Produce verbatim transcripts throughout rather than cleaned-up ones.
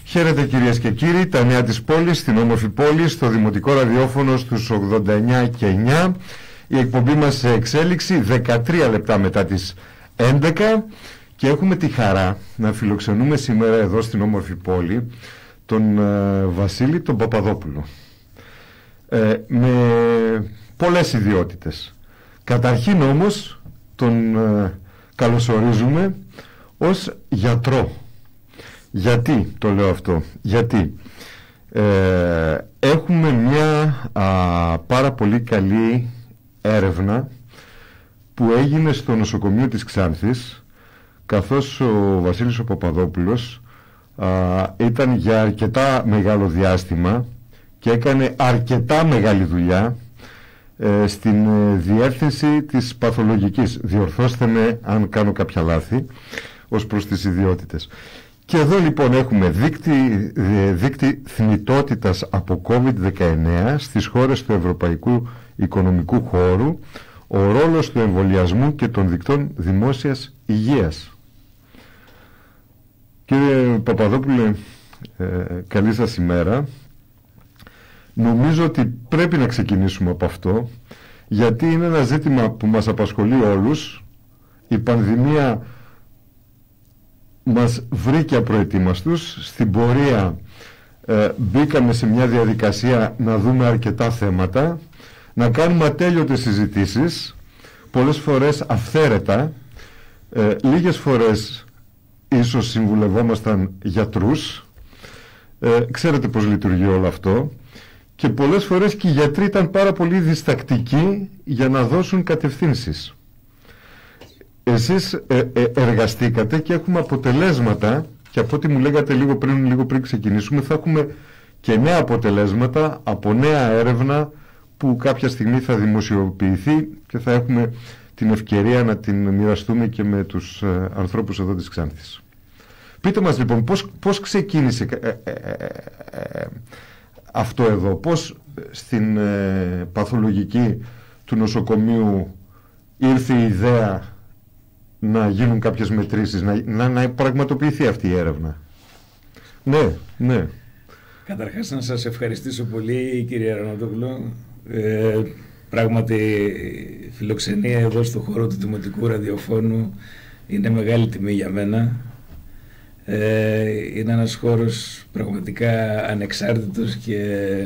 Χαίρετε κυρίες και κύριοι, τα νέα της πόλης, στην όμορφη πόλη, στο Δημοτικό Ραδιόφωνο στους ογδόντα εννιά και εννιά. Η εκπομπή μας σε εξέλιξη, δεκατρία λεπτά μετά τις έντεκα, και έχουμε τη χαρά να φιλοξενούμε σήμερα εδώ στην όμορφη πόλη τον ε, Βασίλη τον Παπαδόπουλο, ε, με πολλές ιδιότητες. Καταρχήν όμως τον ε, καλωσορίζουμε ως γιατρό. Γιατί το λέω αυτό? Γιατί ε, έχουμε μια α, πάρα πολύ καλή έρευνα που έγινε στο νοσοκομείο της Ξάνθης, καθώς ο Βασίλης ο Παπαδόπουλος α, ήταν για αρκετά μεγάλο διάστημα και έκανε αρκετά μεγάλη δουλειά ε, στην ε, διεύθυνση της παθολογικής. Διορθώστε με αν κάνω κάποια λάθη ως προς τις ιδιότητες. Και εδώ λοιπόν έχουμε δείκτη, δείκτη θνητότητας από κόβιντ δεκαεννέα στις χώρες του Ευρωπαϊκού Οικονομικού Χώρου, ο ρόλος του εμβολιασμού και των δικτών δημόσιας υγείας. Κύριε Παπαδόπουλε, ε, καλή σας ημέρα. Νομίζω ότι πρέπει να ξεκινήσουμε από αυτό, γιατί είναι ένα ζήτημα που μας απασχολεί όλους. Η πανδημία μας βρήκε απροετοίμαστους. Στην πορεία ε, μπήκαμε σε μια διαδικασία να δούμε αρκετά θέματα, να κάνουμε ατέλειωτες συζητήσεις, πολλές φορές αυθαίρετα, ε, λίγες φορές ίσως συμβουλευόμασταν γιατρούς, ε, ξέρετε πως λειτουργεί όλο αυτό, και πολλές φορές και οι γιατροί ήταν πάρα πολύ διστακτικοί για να δώσουν κατευθύνσεις. Εσείς ε, ε, εργαστήκατε και έχουμε αποτελέσματα, και από ό,τι μου λέγατε λίγο πριν, λίγο πριν ξεκινήσουμε, θα έχουμε και νέα αποτελέσματα από νέα έρευνα που κάποια στιγμή θα δημοσιοποιηθεί και θα έχουμε την ευκαιρία να την μοιραστούμε και με τους ε, ανθρώπους εδώ της Ξάνθης. Πείτε μας λοιπόν πώς, πώς ξεκίνησε ε, ε, ε, ε, αυτό εδώ, πώς στην ε, παθολογική του νοσοκομείου ήρθε η ιδέα να γίνουν κάποιες μετρήσεις, να, να, να πραγματοποιηθεί αυτή η έρευνα. Ναι, ναι. Καταρχάς να σας ευχαριστήσω πολύ, κύριε Ρανατόπουλο. Ε, πράγματι φιλοξενία εδώ στο χώρο του Δημοτικού Ραδιοφώνου είναι μεγάλη τιμή για μένα. Ε, είναι ένας χώρος πραγματικά ανεξάρτητος και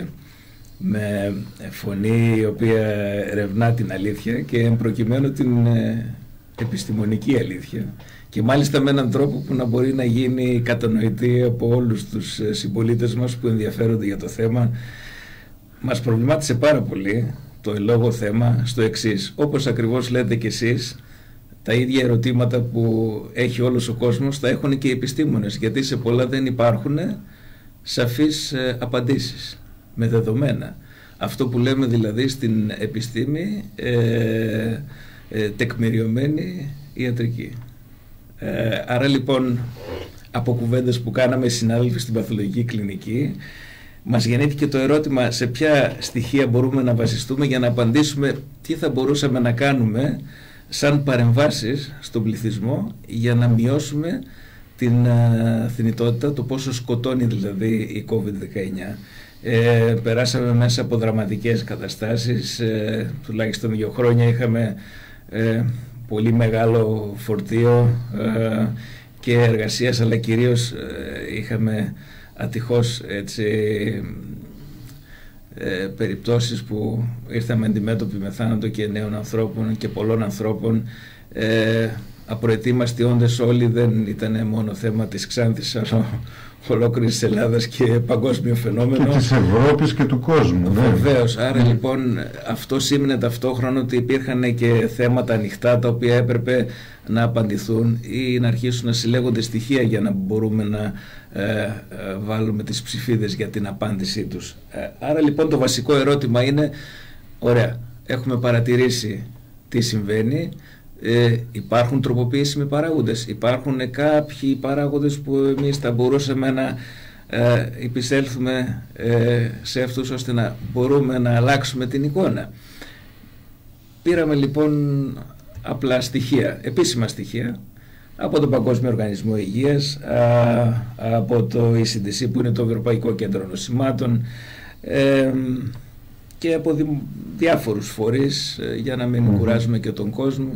με φωνή η οποία ερευνά την αλήθεια και προκειμένου την ε, επιστημονική αλήθεια, και μάλιστα με έναν τρόπο που να μπορεί να γίνει κατανοητή από όλους τους συμπολίτες μας που ενδιαφέρονται για το θέμα. Μας προβλημάτισε πάρα πολύ το εν λόγω θέμα στο εξής: όπως ακριβώς λέτε κι εσείς, τα ίδια ερωτήματα που έχει όλος ο κόσμος τα έχουν και οι επιστήμονες, γιατί σε πολλά δεν υπάρχουν σαφείς απαντήσεις με δεδομένα. Αυτό που λέμε δηλαδή στην επιστήμη ε, ε, τεκμηριωμένη ιατρική. Ε, άρα λοιπόν, από κουβέντες που κάναμε οι συνάδελφοι στην παθολογική κλινική, μας γεννήθηκε το ερώτημα σε ποια στοιχεία μπορούμε να βασιστούμε για να απαντήσουμε τι θα μπορούσαμε να κάνουμε σαν παρεμβάσεις στον πληθυσμό για να μειώσουμε την uh, θνητότητα, το πόσο σκοτώνει δηλαδή η κόβιντ δεκαεννέα. Ε, περάσαμε μέσα από δραματικές καταστάσεις, ε, τουλάχιστον δύο χρόνια είχαμε ε, πολύ μεγάλο φορτίο ε, και εργασίας, αλλά κυρίως ε, είχαμε ατυχώς έτσι, ε, περιπτώσεις που ήρθαμε αντιμέτωποι με θάνατο και νέων ανθρώπων και πολλών ανθρώπων. Ε, απροετοίμαστοι όντες όλοι, δεν ήταν μόνο θέμα της Ξάνθης, αλλά ολόκληρης της Ελλάδας και παγκόσμιο φαινόμενο. Και της Ευρώπης και του κόσμου. Βεβαίως. Ναι. Άρα λοιπόν αυτό σήμαινε ταυτόχρονα ότι υπήρχαν και θέματα ανοιχτά τα οποία έπρεπε να απαντηθούν ή να αρχίσουν να συλλέγονται στοιχεία για να μπορούμε να ε, ε, βάλουμε τις ψηφίδες για την απάντησή τους. Ε, άρα λοιπόν το βασικό ερώτημα είναι, ωραία, έχουμε παρατηρήσει τι συμβαίνει, ε, υπάρχουν τροποποιήσιμοι παράγοντες, υπάρχουν κάποιοι παράγοντες που εμείς θα μπορούσαμε να ε, επισέλθουμε ε, σε αυτούς ώστε να μπορούμε να αλλάξουμε την εικόνα. Πήραμε λοιπόν απλά στοιχεία, επίσημα στοιχεία, από τον Παγκόσμιο Οργανισμό Υγείας, από το ι σι ντι σι που είναι το Ευρωπαϊκό Κέντρο Νοσημάτων, ε, και από δι, διάφορους φορείς, για να μην mm-hmm. κουράζουμε και τον κόσμο,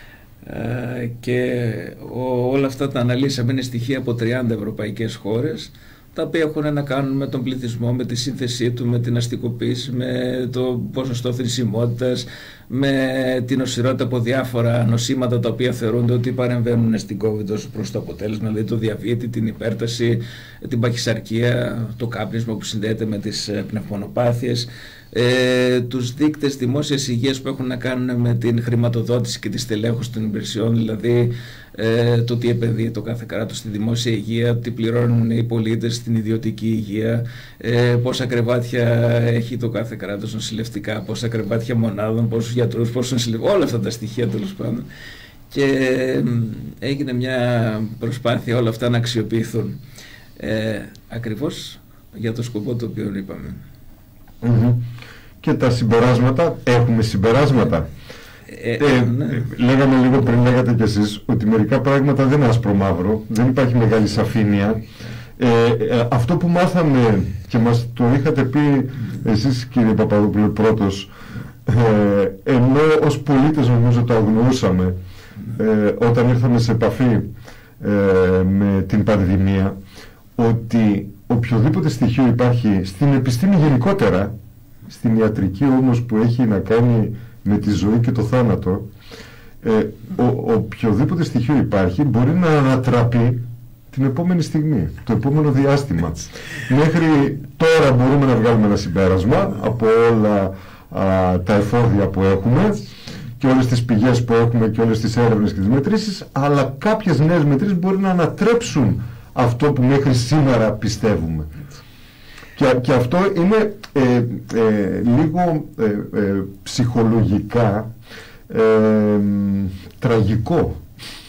ε, και ο, όλα αυτά τα αναλύσαμε, είναι στοιχεία από τριάντα ευρωπαϊκές χώρες, τα οποία έχουν να κάνουν με τον πληθυσμό, με τη σύνθεσή του, με την αστικοποίηση, με το ποσοστό θνησιμότητας, με την οσιρότητα από διάφορα νοσήματα τα οποία θεωρούνται ότι παρεμβαίνουν στην COVID ως προς το αποτέλεσμα, δηλαδή το διαβήτη, την υπέρταση, την παχυσαρκία, το κάπνισμα που συνδέεται με τις πνευμονοπάθειες, ε, τους δείκτες δημόσιας υγείας που έχουν να κάνουν με την χρηματοδότηση και τη στελέχωση των υπηρεσιών, δηλαδή ε, το τι επενδύει το κάθε κράτος στη δημόσια υγεία, τι πληρώνουν οι πολίτες στην ιδιωτική υγεία, ε, πόσα κρεβάτια έχει το κάθε κράτος νοσηλευτικά, πόσα κρεβάτια μονάδων, πόσους γιατρούς, πόσους νοσηλευτές, όλα αυτά τα στοιχεία τέλος πάντων. Και ε, έγινε μια προσπάθεια όλα αυτά να αξιοποιηθούν, ε, ακριβώς για το σκοπό το οποίο είπαμε. Mm-hmm. Και τα συμπεράσματα, έχουμε συμπεράσματα. Ε, ε, ναι. Λέγαμε λίγο πριν, λέγατε κι εσείς, ότι μερικά πράγματα δεν είναι άσπρο μαύρο, δεν υπάρχει μεγάλη σαφήνεια. Ε, ε, αυτό που μάθαμε και μας το είχατε πει εσείς, κύριε Παπαδόπουλο, πρώτος, ε, ενώ ως πολίτες νομίζω το αγνοούσαμε ε, όταν ήρθαμε σε επαφή ε, με την πανδημία, ότι οποιοδήποτε στοιχείο υπάρχει στην επιστήμη γενικότερα, στην ιατρική όμως που έχει να κάνει με τη ζωή και το θάνατο, ε, ο, οποιοδήποτε στοιχείο υπάρχει μπορεί να ανατραπεί την επόμενη στιγμή, το επόμενο διάστημα. Μέχρι τώρα μπορούμε να βγάλουμε ένα συμπέρασμα από όλα α, τα εφόδια που έχουμε και όλες τις πηγές που έχουμε και όλες τις έρευνες και τις μετρήσεις, αλλά κάποιες νέες μετρήσεις μπορεί να ανατρέψουν αυτό που μέχρι σήμερα πιστεύουμε. Και, και αυτό είναι ε, ε, λίγο ε, ε, ψυχολογικά ε, ε, τραγικό.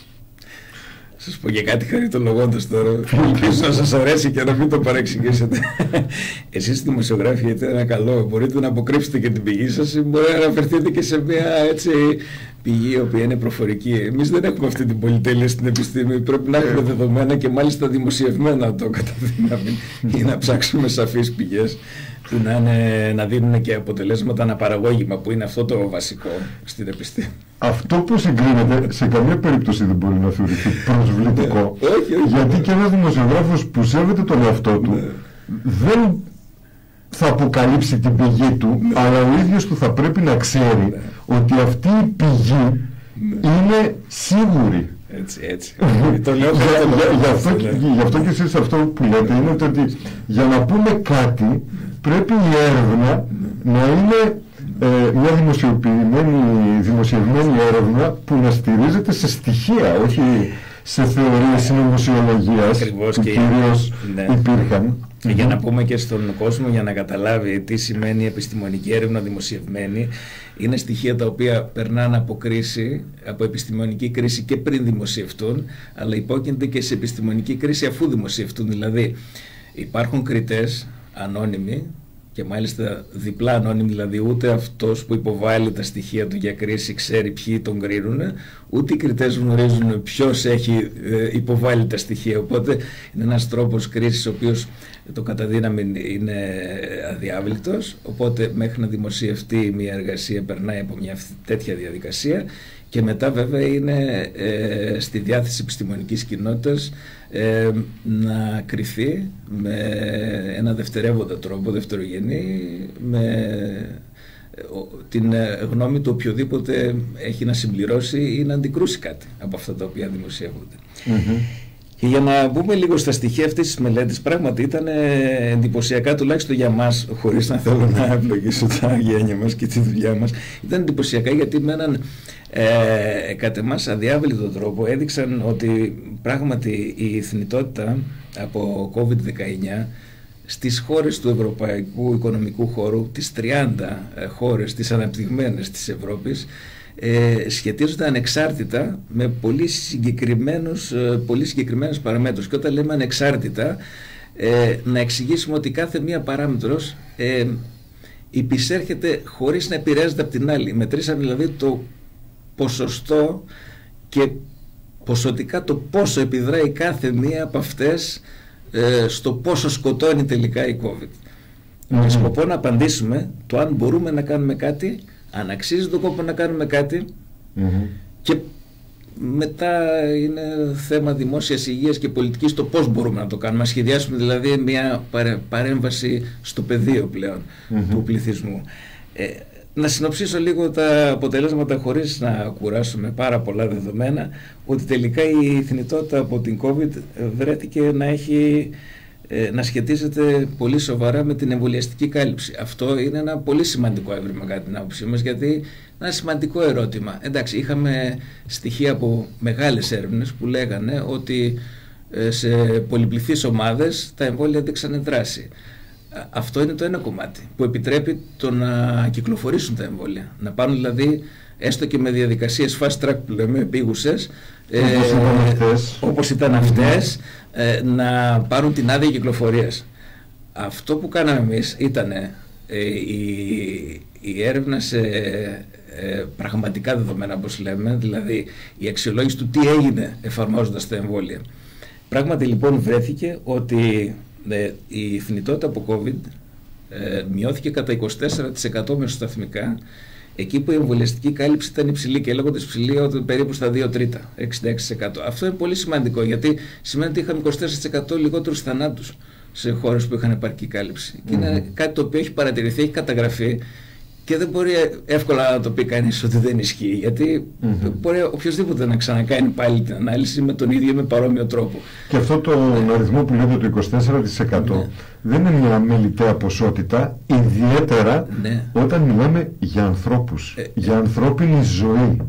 Σας πω και κάτι χαριτολογώντας τώρα, ελπίζω να σας αρέσει και να μην το παρεξηγήσετε. Εσείς δημοσιογράφοι έχετε ένα καλό, μπορείτε να αποκρύψετε και την πηγή σας ή μπορεί να αναφερθείτε και σε μια έτσι πηγή η οποία είναι προφορική. Εμείς δεν έχουμε αυτή την πολυτέλεια στην επιστήμη, πρέπει να έχουμε δεδομένα και μάλιστα δημοσιευμένα το κατά δύναμη ή να ψάξουμε σαφείς πηγές που να, είναι, να δίνουν και αποτελέσματα αναπαραγώγημα, που είναι αυτό το βασικό στην επιστήμη. Αυτό που συγκρίνεται σε καμία περίπτωση δεν μπορεί να θεωρηθεί προσβλητικό. όχι, όχι, γιατί και ένας δημοσιογράφος που σέβεται τον εαυτό του δεν θα αποκαλύψει την πηγή του, αλλά ο ίδιος του θα πρέπει να ξέρει ότι αυτή η πηγή είναι σίγουρη. Έτσι, έτσι. το λέω Γι' αυτό και εσείς αυτό που λέτε είναι ότι για να πούμε κάτι πρέπει η έρευνα να είναι ε, μια δημοσιοποιημένη, δημοσιευμένη έρευνα που να στηρίζεται σε στοιχεία, όχι σε θεωρίες συνωμοσιολογίας που και κυρίως ναι. υπήρχαν. Για να πούμε και στον κόσμο, για να καταλάβει τι σημαίνει επιστημονική έρευνα δημοσιευμένη, είναι στοιχεία τα οποία περνάνε από κρίση, από επιστημονική κρίση και πριν δημοσιευτούν, αλλά υπόκεινται και σε επιστημονική κρίση αφού δημοσιευτούν. Δηλαδή υπάρχουν κριτές ανώνυμοι, και μάλιστα διπλά ανώνυμοι, δηλαδή ούτε αυτός που υποβάλλει τα στοιχεία του για κρίση ξέρει ποιοι τον κρίνουν, ούτε οι κριτές γνωρίζουν ποιος έχει υποβάλει τα στοιχεία. Οπότε είναι ένας τρόπος κρίσης ο οποίος το κατά δύναμη είναι αδιάβλητος, οπότε μέχρι να δημοσιευτεί μια εργασία περνάει από μια τέτοια διαδικασία και μετά βέβαια είναι ε, στη διάθεση επιστημονικής κοινότητας ε, να κρυφεί με ένα δευτερεύοντα τρόπο, δευτερογενή, με ε, την γνώμη του οποιοδήποτε έχει να συμπληρώσει ή να αντικρούσει κάτι από αυτά τα οποία δημοσιεύονται. Mm-hmm. Και για να μπούμε λίγο στα στοιχεία αυτής της μελέτης, πράγματι ήταν εντυπωσιακά, τουλάχιστον για μας, χωρίς να θέλω να ευλογήσω τα γένια μας και τη δουλειά μας, ήταν εντυπωσιακά γιατί με έναν ε, κατ' εμάς αδιάβλητο τρόπο έδειξαν ότι πράγματι η θνητότητα από κόβιντ δεκαεννιά στις χώρες του Ευρωπαϊκού Οικονομικού Χώρου, τις τριάντα χώρες, τις αναπτυγμένες της Ευρώπης, Ε, σχετίζονται ανεξάρτητα με πολύ, συγκεκριμένους, ε, πολύ συγκεκριμένες παραμέτρους. Και όταν λέμε ανεξάρτητα, ε, να εξηγήσουμε ότι κάθε μία παράμετρος ε, υπησέρχεται χωρίς να επηρεάζεται από την άλλη. Μετρήσαμε δηλαδή το ποσοστό και ποσοτικά το πόσο επιδράει κάθε μία από αυτές ε, στο πόσο σκοτώνει τελικά η COVID. Με mm-hmm. σκοπό να απαντήσουμε το αν μπορούμε να κάνουμε κάτι, αν αξίζει τον κόπο να κάνουμε κάτι mm-hmm. και μετά είναι θέμα δημόσιας υγείας και πολιτικής το πώς μπορούμε να το κάνουμε. Να σχεδιάσουμε δηλαδή μια παρέμβαση στο πεδίο πλέον mm-hmm. του πληθυσμού. Ε, να συνοψίσω λίγο τα αποτελέσματα χωρίς να κουράσουμε πάρα πολλά δεδομένα, ότι τελικά η θνητότητα από την COVID βρέθηκε να έχει να σχετίζεται πολύ σοβαρά με την εμβολιαστική κάλυψη. Αυτό είναι ένα πολύ σημαντικό έβριμα κατά την άποψή μας, γιατί ένα σημαντικό ερώτημα. Εντάξει, είχαμε στοιχεία από μεγάλες έρευνες που λέγανε ότι σε πολυπληθείς ομάδες τα εμβόλια δείξανε δράση. Αυτό είναι το ένα κομμάτι που επιτρέπει το να κυκλοφορήσουν τα εμβόλια. Να πάνε δηλαδή έστω και με διαδικασίες fast track που λέμε, επίγουσες, όπως, ε, ήταν αυτές. όπως ήταν αυτές, ε, να πάρουν την άδεια κυκλοφορίας. Αυτό που κάναμε εμείς ήταν ε, η, η έρευνα σε ε, πραγματικά δεδομένα, όπως λέμε, δηλαδή η αξιολόγηση του τι έγινε εφαρμόζοντας τα εμβόλια. Πράγματι λοιπόν βρέθηκε ότι ε, η θνητότητα από COVID ε, μειώθηκε κατά είκοσι τέσσερα τοις εκατό μεσοσταθμικά, εκεί που η εμβολιαστική κάλυψη ήταν υψηλή και λέγοντας υψηλή ότι περίπου στα δύο τρίτα, εξήντα έξι τοις εκατό. Αυτό είναι πολύ σημαντικό, γιατί σημαίνει ότι είχαμε είκοσι τέσσερα τοις εκατό λιγότερους θανάτους σε χώρες που είχαν επαρκή κάλυψη. Mm-hmm. Και είναι κάτι το οποίο έχει παρατηρηθεί, έχει καταγραφεί και δεν μπορεί εύκολα να το πει κανείς ότι δεν ισχύει, γιατί mm-hmm. μπορεί οποιοδήποτε να ξανακάνει πάλι την ανάλυση με τον ίδιο με παρόμοιο τρόπο. Και αυτό τον ναι. αριθμό που λέτε το είκοσι τέσσερα τοις εκατό ναι. δεν είναι μια μελιτέα ποσότητα, ιδιαίτερα ναι. όταν μιλάμε για ανθρώπους, ε, για ανθρώπινη ζωή.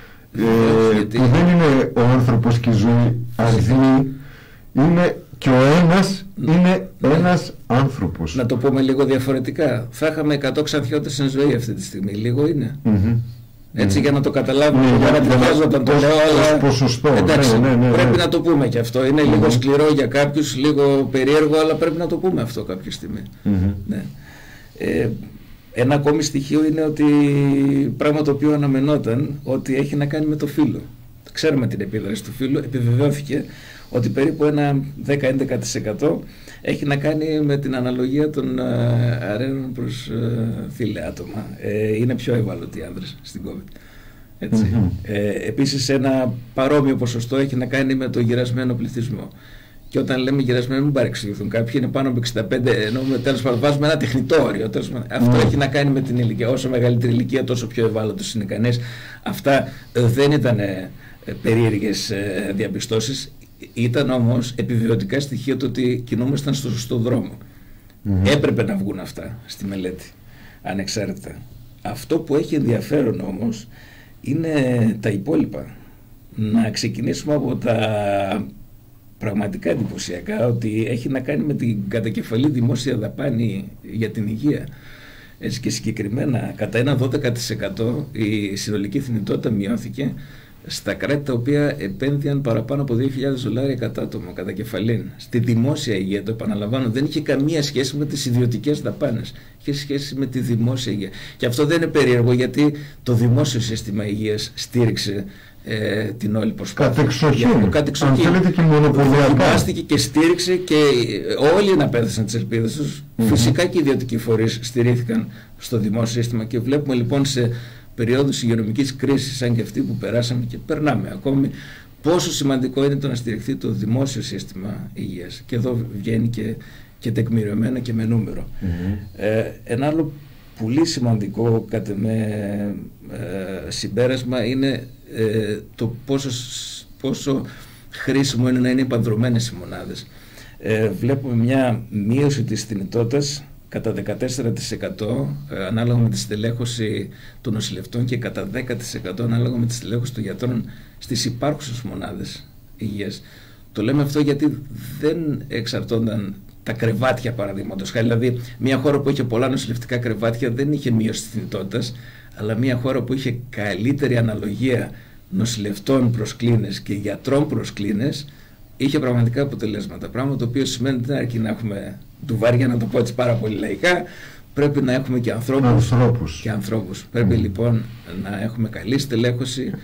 Ε, γιατί... που δεν είναι ο άνθρωπος και η ζωή αριθμοί, είναι και ο ένας είναι ναι. ένας άνθρωπος. Να το πούμε λίγο διαφορετικά. Θα είχαμε εκατό ξανθιώτες εν ζωή αυτή τη στιγμή. Λίγο είναι. Mm-hmm. Έτσι mm-hmm. για να το καταλάβουμε. Mm-hmm. Για να τριχάζω όταν το λέω. Αλλά... ποσοστό. Εντάξει, ναι, ναι, ναι, ναι. πρέπει να το πούμε και αυτό. Είναι mm-hmm. λίγο σκληρό για κάποιους, λίγο περίεργο, αλλά πρέπει να το πούμε αυτό κάποια στιγμή. Mm-hmm. Ναι. Ε, ένα ακόμη στοιχείο είναι ότι πράγμα το οποίο αναμενόταν, ότι έχει να κάνει με το φύλο. Ξέρουμε την επίδραση του φύλου. Επιβεβαιώθηκε ότι περίπου ένα δέκα με έντεκα τοις εκατό έχει να κάνει με την αναλογία των ε, αρένων προς ε, θύλε άτομα. Ε, είναι πιο ευάλωτοι οι άνδρες στην COVID. Έτσι. Mm-hmm. Ε, επίσης ένα παρόμοιο ποσοστό έχει να κάνει με το γυρασμένο πληθυσμό. Και όταν λέμε γυρασμένο, μην παρεξηγηθούν κάποιοι, είναι πάνω από εξήντα πέντε, ενώ τέλος πάντων βάζουμε ένα τεχνητό όριο. Αυτό mm. έχει να κάνει με την ηλικία. Όσο μεγαλύτερη ηλικία, τόσο πιο ευάλωτος είναι κανείς. Αυτά ε, δεν ήταν ε, περίεργες ε, διαπιστώσεις. Ήταν όμως επιβεβαιωτικά στοιχεία το ότι κινούμασταν στο σωστό δρόμο. Mm-hmm. Έπρεπε να βγουν αυτά στη μελέτη, ανεξάρτητα. Αυτό που έχει ενδιαφέρον όμως είναι τα υπόλοιπα. Να ξεκινήσουμε από τα πραγματικά εντυπωσιακά, ότι έχει να κάνει με την κατακεφαλή δημόσια δαπάνη για την υγεία. Έτσι, και συγκεκριμένα κατά ένα δώδεκα τοις εκατό η συνολική θνητότητα μειώθηκε στα κράτη τα οποία επένδυαν παραπάνω από δύο χιλιάδες δολάρια κατά άτομο, κατά κεφαλήν. Στη δημόσια υγεία, το επαναλαμβάνω, δεν είχε καμία σχέση με τις ιδιωτικές δαπάνες. Είχε σχέση με τη δημόσια υγεία. Και αυτό δεν είναι περίεργο, γιατί το δημόσιο σύστημα υγείας στήριξε ε, την όλη προσπάθεια. Κατεξοχήν. Κατεξοχήν. Αν θέλετε και μονοπωλιακά. Δοκιμάστηκε και στήριξε και όλοι αναπέδωσαν τις ελπίδες τους. Mm-hmm. Φυσικά και οι ιδιωτικοί φορείς στηρίχθηκαν στο δημόσιο σύστημα και βλέπουμε λοιπόν σε περίοδους υγειονομικής κρίσης σαν και αυτή που περάσαμε και περνάμε ακόμη, πόσο σημαντικό είναι το να στηριχθεί το δημόσιο σύστημα υγείας. Και εδώ βγαίνει και, και τεκμηριωμένα και με νούμερο. Mm-hmm. Ε, ένα άλλο πολύ σημαντικό κατά με ε, συμπέρασμα είναι ε, το πόσο, πόσο χρήσιμο είναι να είναι υπανδρωμένες οι μονάδες. Ε, βλέπουμε μια μείωση της θνητότητας κατά δεκατέσσερα τοις εκατό ε, ανάλογα με τη στελέχωση των νοσηλευτών και κατά δέκα τοις εκατό ανάλογα με τη στελέχωση των γιατρών στις υπάρχουσες μονάδες υγείας. Το λέμε αυτό γιατί δεν εξαρτώνταν τα κρεβάτια, παραδείγματος χάρη. Δηλαδή, μια χώρα που είχε πολλά νοσηλευτικά κρεβάτια δεν είχε μείωση της θνητότητας, αλλά μια χώρα που είχε καλύτερη αναλογία νοσηλευτών προς κλίνες και γιατρών προς κλίνες είχε πραγματικά αποτελέσματα. Πράγμα το οποίο σημαίνει ότι δεν αρκεί να έχουμε ντουβάρια, να το πω έτσι πάρα πολύ λαϊκά, πρέπει να έχουμε και ανθρώπους. ανθρώπους. Και ανθρώπους. Mm. Πρέπει λοιπόν να έχουμε καλή στελέχωση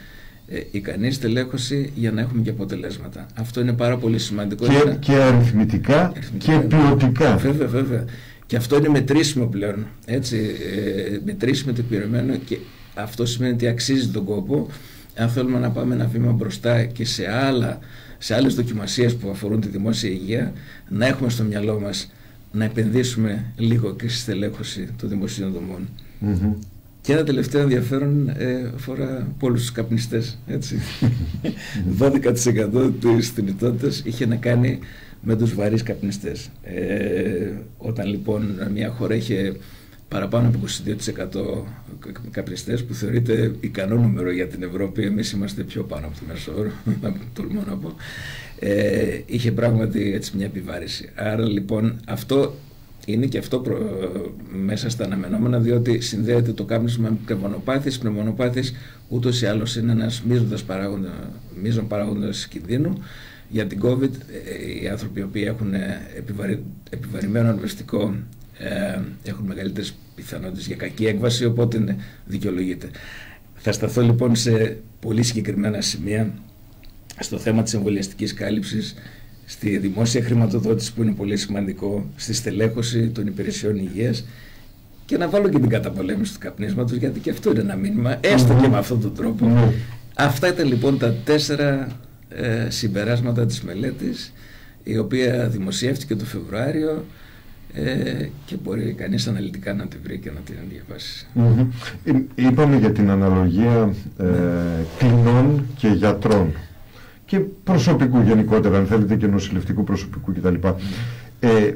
ε, ικανή στελέχωση για να έχουμε και αποτελέσματα. Αυτό είναι πάρα πολύ σημαντικό. Και, είναι... και αριθμητικά, αριθμητικά και ποιοτικά. Βέβαια, βέβαια. Και αυτό είναι μετρήσιμο πλέον. Έτσι, ε, μετρήσιμο, τεκμηριωμένο, και αυτό σημαίνει ότι αξίζει τον κόπο. Αν θέλουμε να πάμε ένα βήμα μπροστά και σε, άλλα, σε άλλες δοκιμασίες που αφορούν τη δημόσια υγεία, να έχουμε στο μυαλό μας να επενδύσουμε λίγο και στη στελέχωση των δημοσίων δομών. Mm-hmm. Και ένα τελευταίο ενδιαφέρον ε, αφορά όλους τους καπνιστές. Έτσι. δώδεκα τοις εκατό της θνητότητας είχε να κάνει με τους βαρύς καπνιστές. Ε, όταν λοιπόν μια χώρα είχε παραπάνω από είκοσι δύο τοις εκατό καπνιστές, που θεωρείται ικανό νούμερο για την Ευρώπη, εμείς είμαστε πιο πάνω από το μέσο όρο, τολμώ να πω, ε, είχε πράγματι έτσι μια επιβάρηση. Άρα λοιπόν αυτό είναι και αυτό προ, μέσα στα αναμενόμενα, διότι συνδέεται το κάπνισμα με πνευμονοπάθειες. Πνευμονοπάθειες ούτως ή άλλως είναι ένας μείζοντας παράγοντα, μείζον παράγοντας κινδύνου. Για την COVID, ε, οι άνθρωποι οι οποίοι έχουν επιβαρη, επιβαρημένο αναπνευστικό ε, έχουν μεγαλύτερες πιθανότητες για κακή έκβαση, οπότε δικαιολογείται. Θα σταθώ λοιπόν σε πολύ συγκεκριμένα σημεία στο θέμα της εμβολιαστικής κάλυψης, στη δημόσια χρηματοδότηση που είναι πολύ σημαντικό, στη στελέχωση των υπηρεσιών υγείας, και να βάλω και την καταπολέμηση του καπνίσματος, γιατί και αυτό είναι ένα μήνυμα, έστω mm-hmm. και με αυτόν τον τρόπο. Mm-hmm. Αυτά ήταν λοιπόν τα τέσσερα ε, συμπεράσματα της μελέτης, η οποία δημοσιεύτηκε το Φεβρουάριο ε, και μπορεί κανείς αναλυτικά να τη βρει και να την διαβάσει. Mm-hmm. Είπαμε για την αναλογία ε, κλινών και γιατρών και προσωπικού γενικότερα, αν θέλετε, και νοσηλευτικού προσωπικού κτλ. Mm. Ε,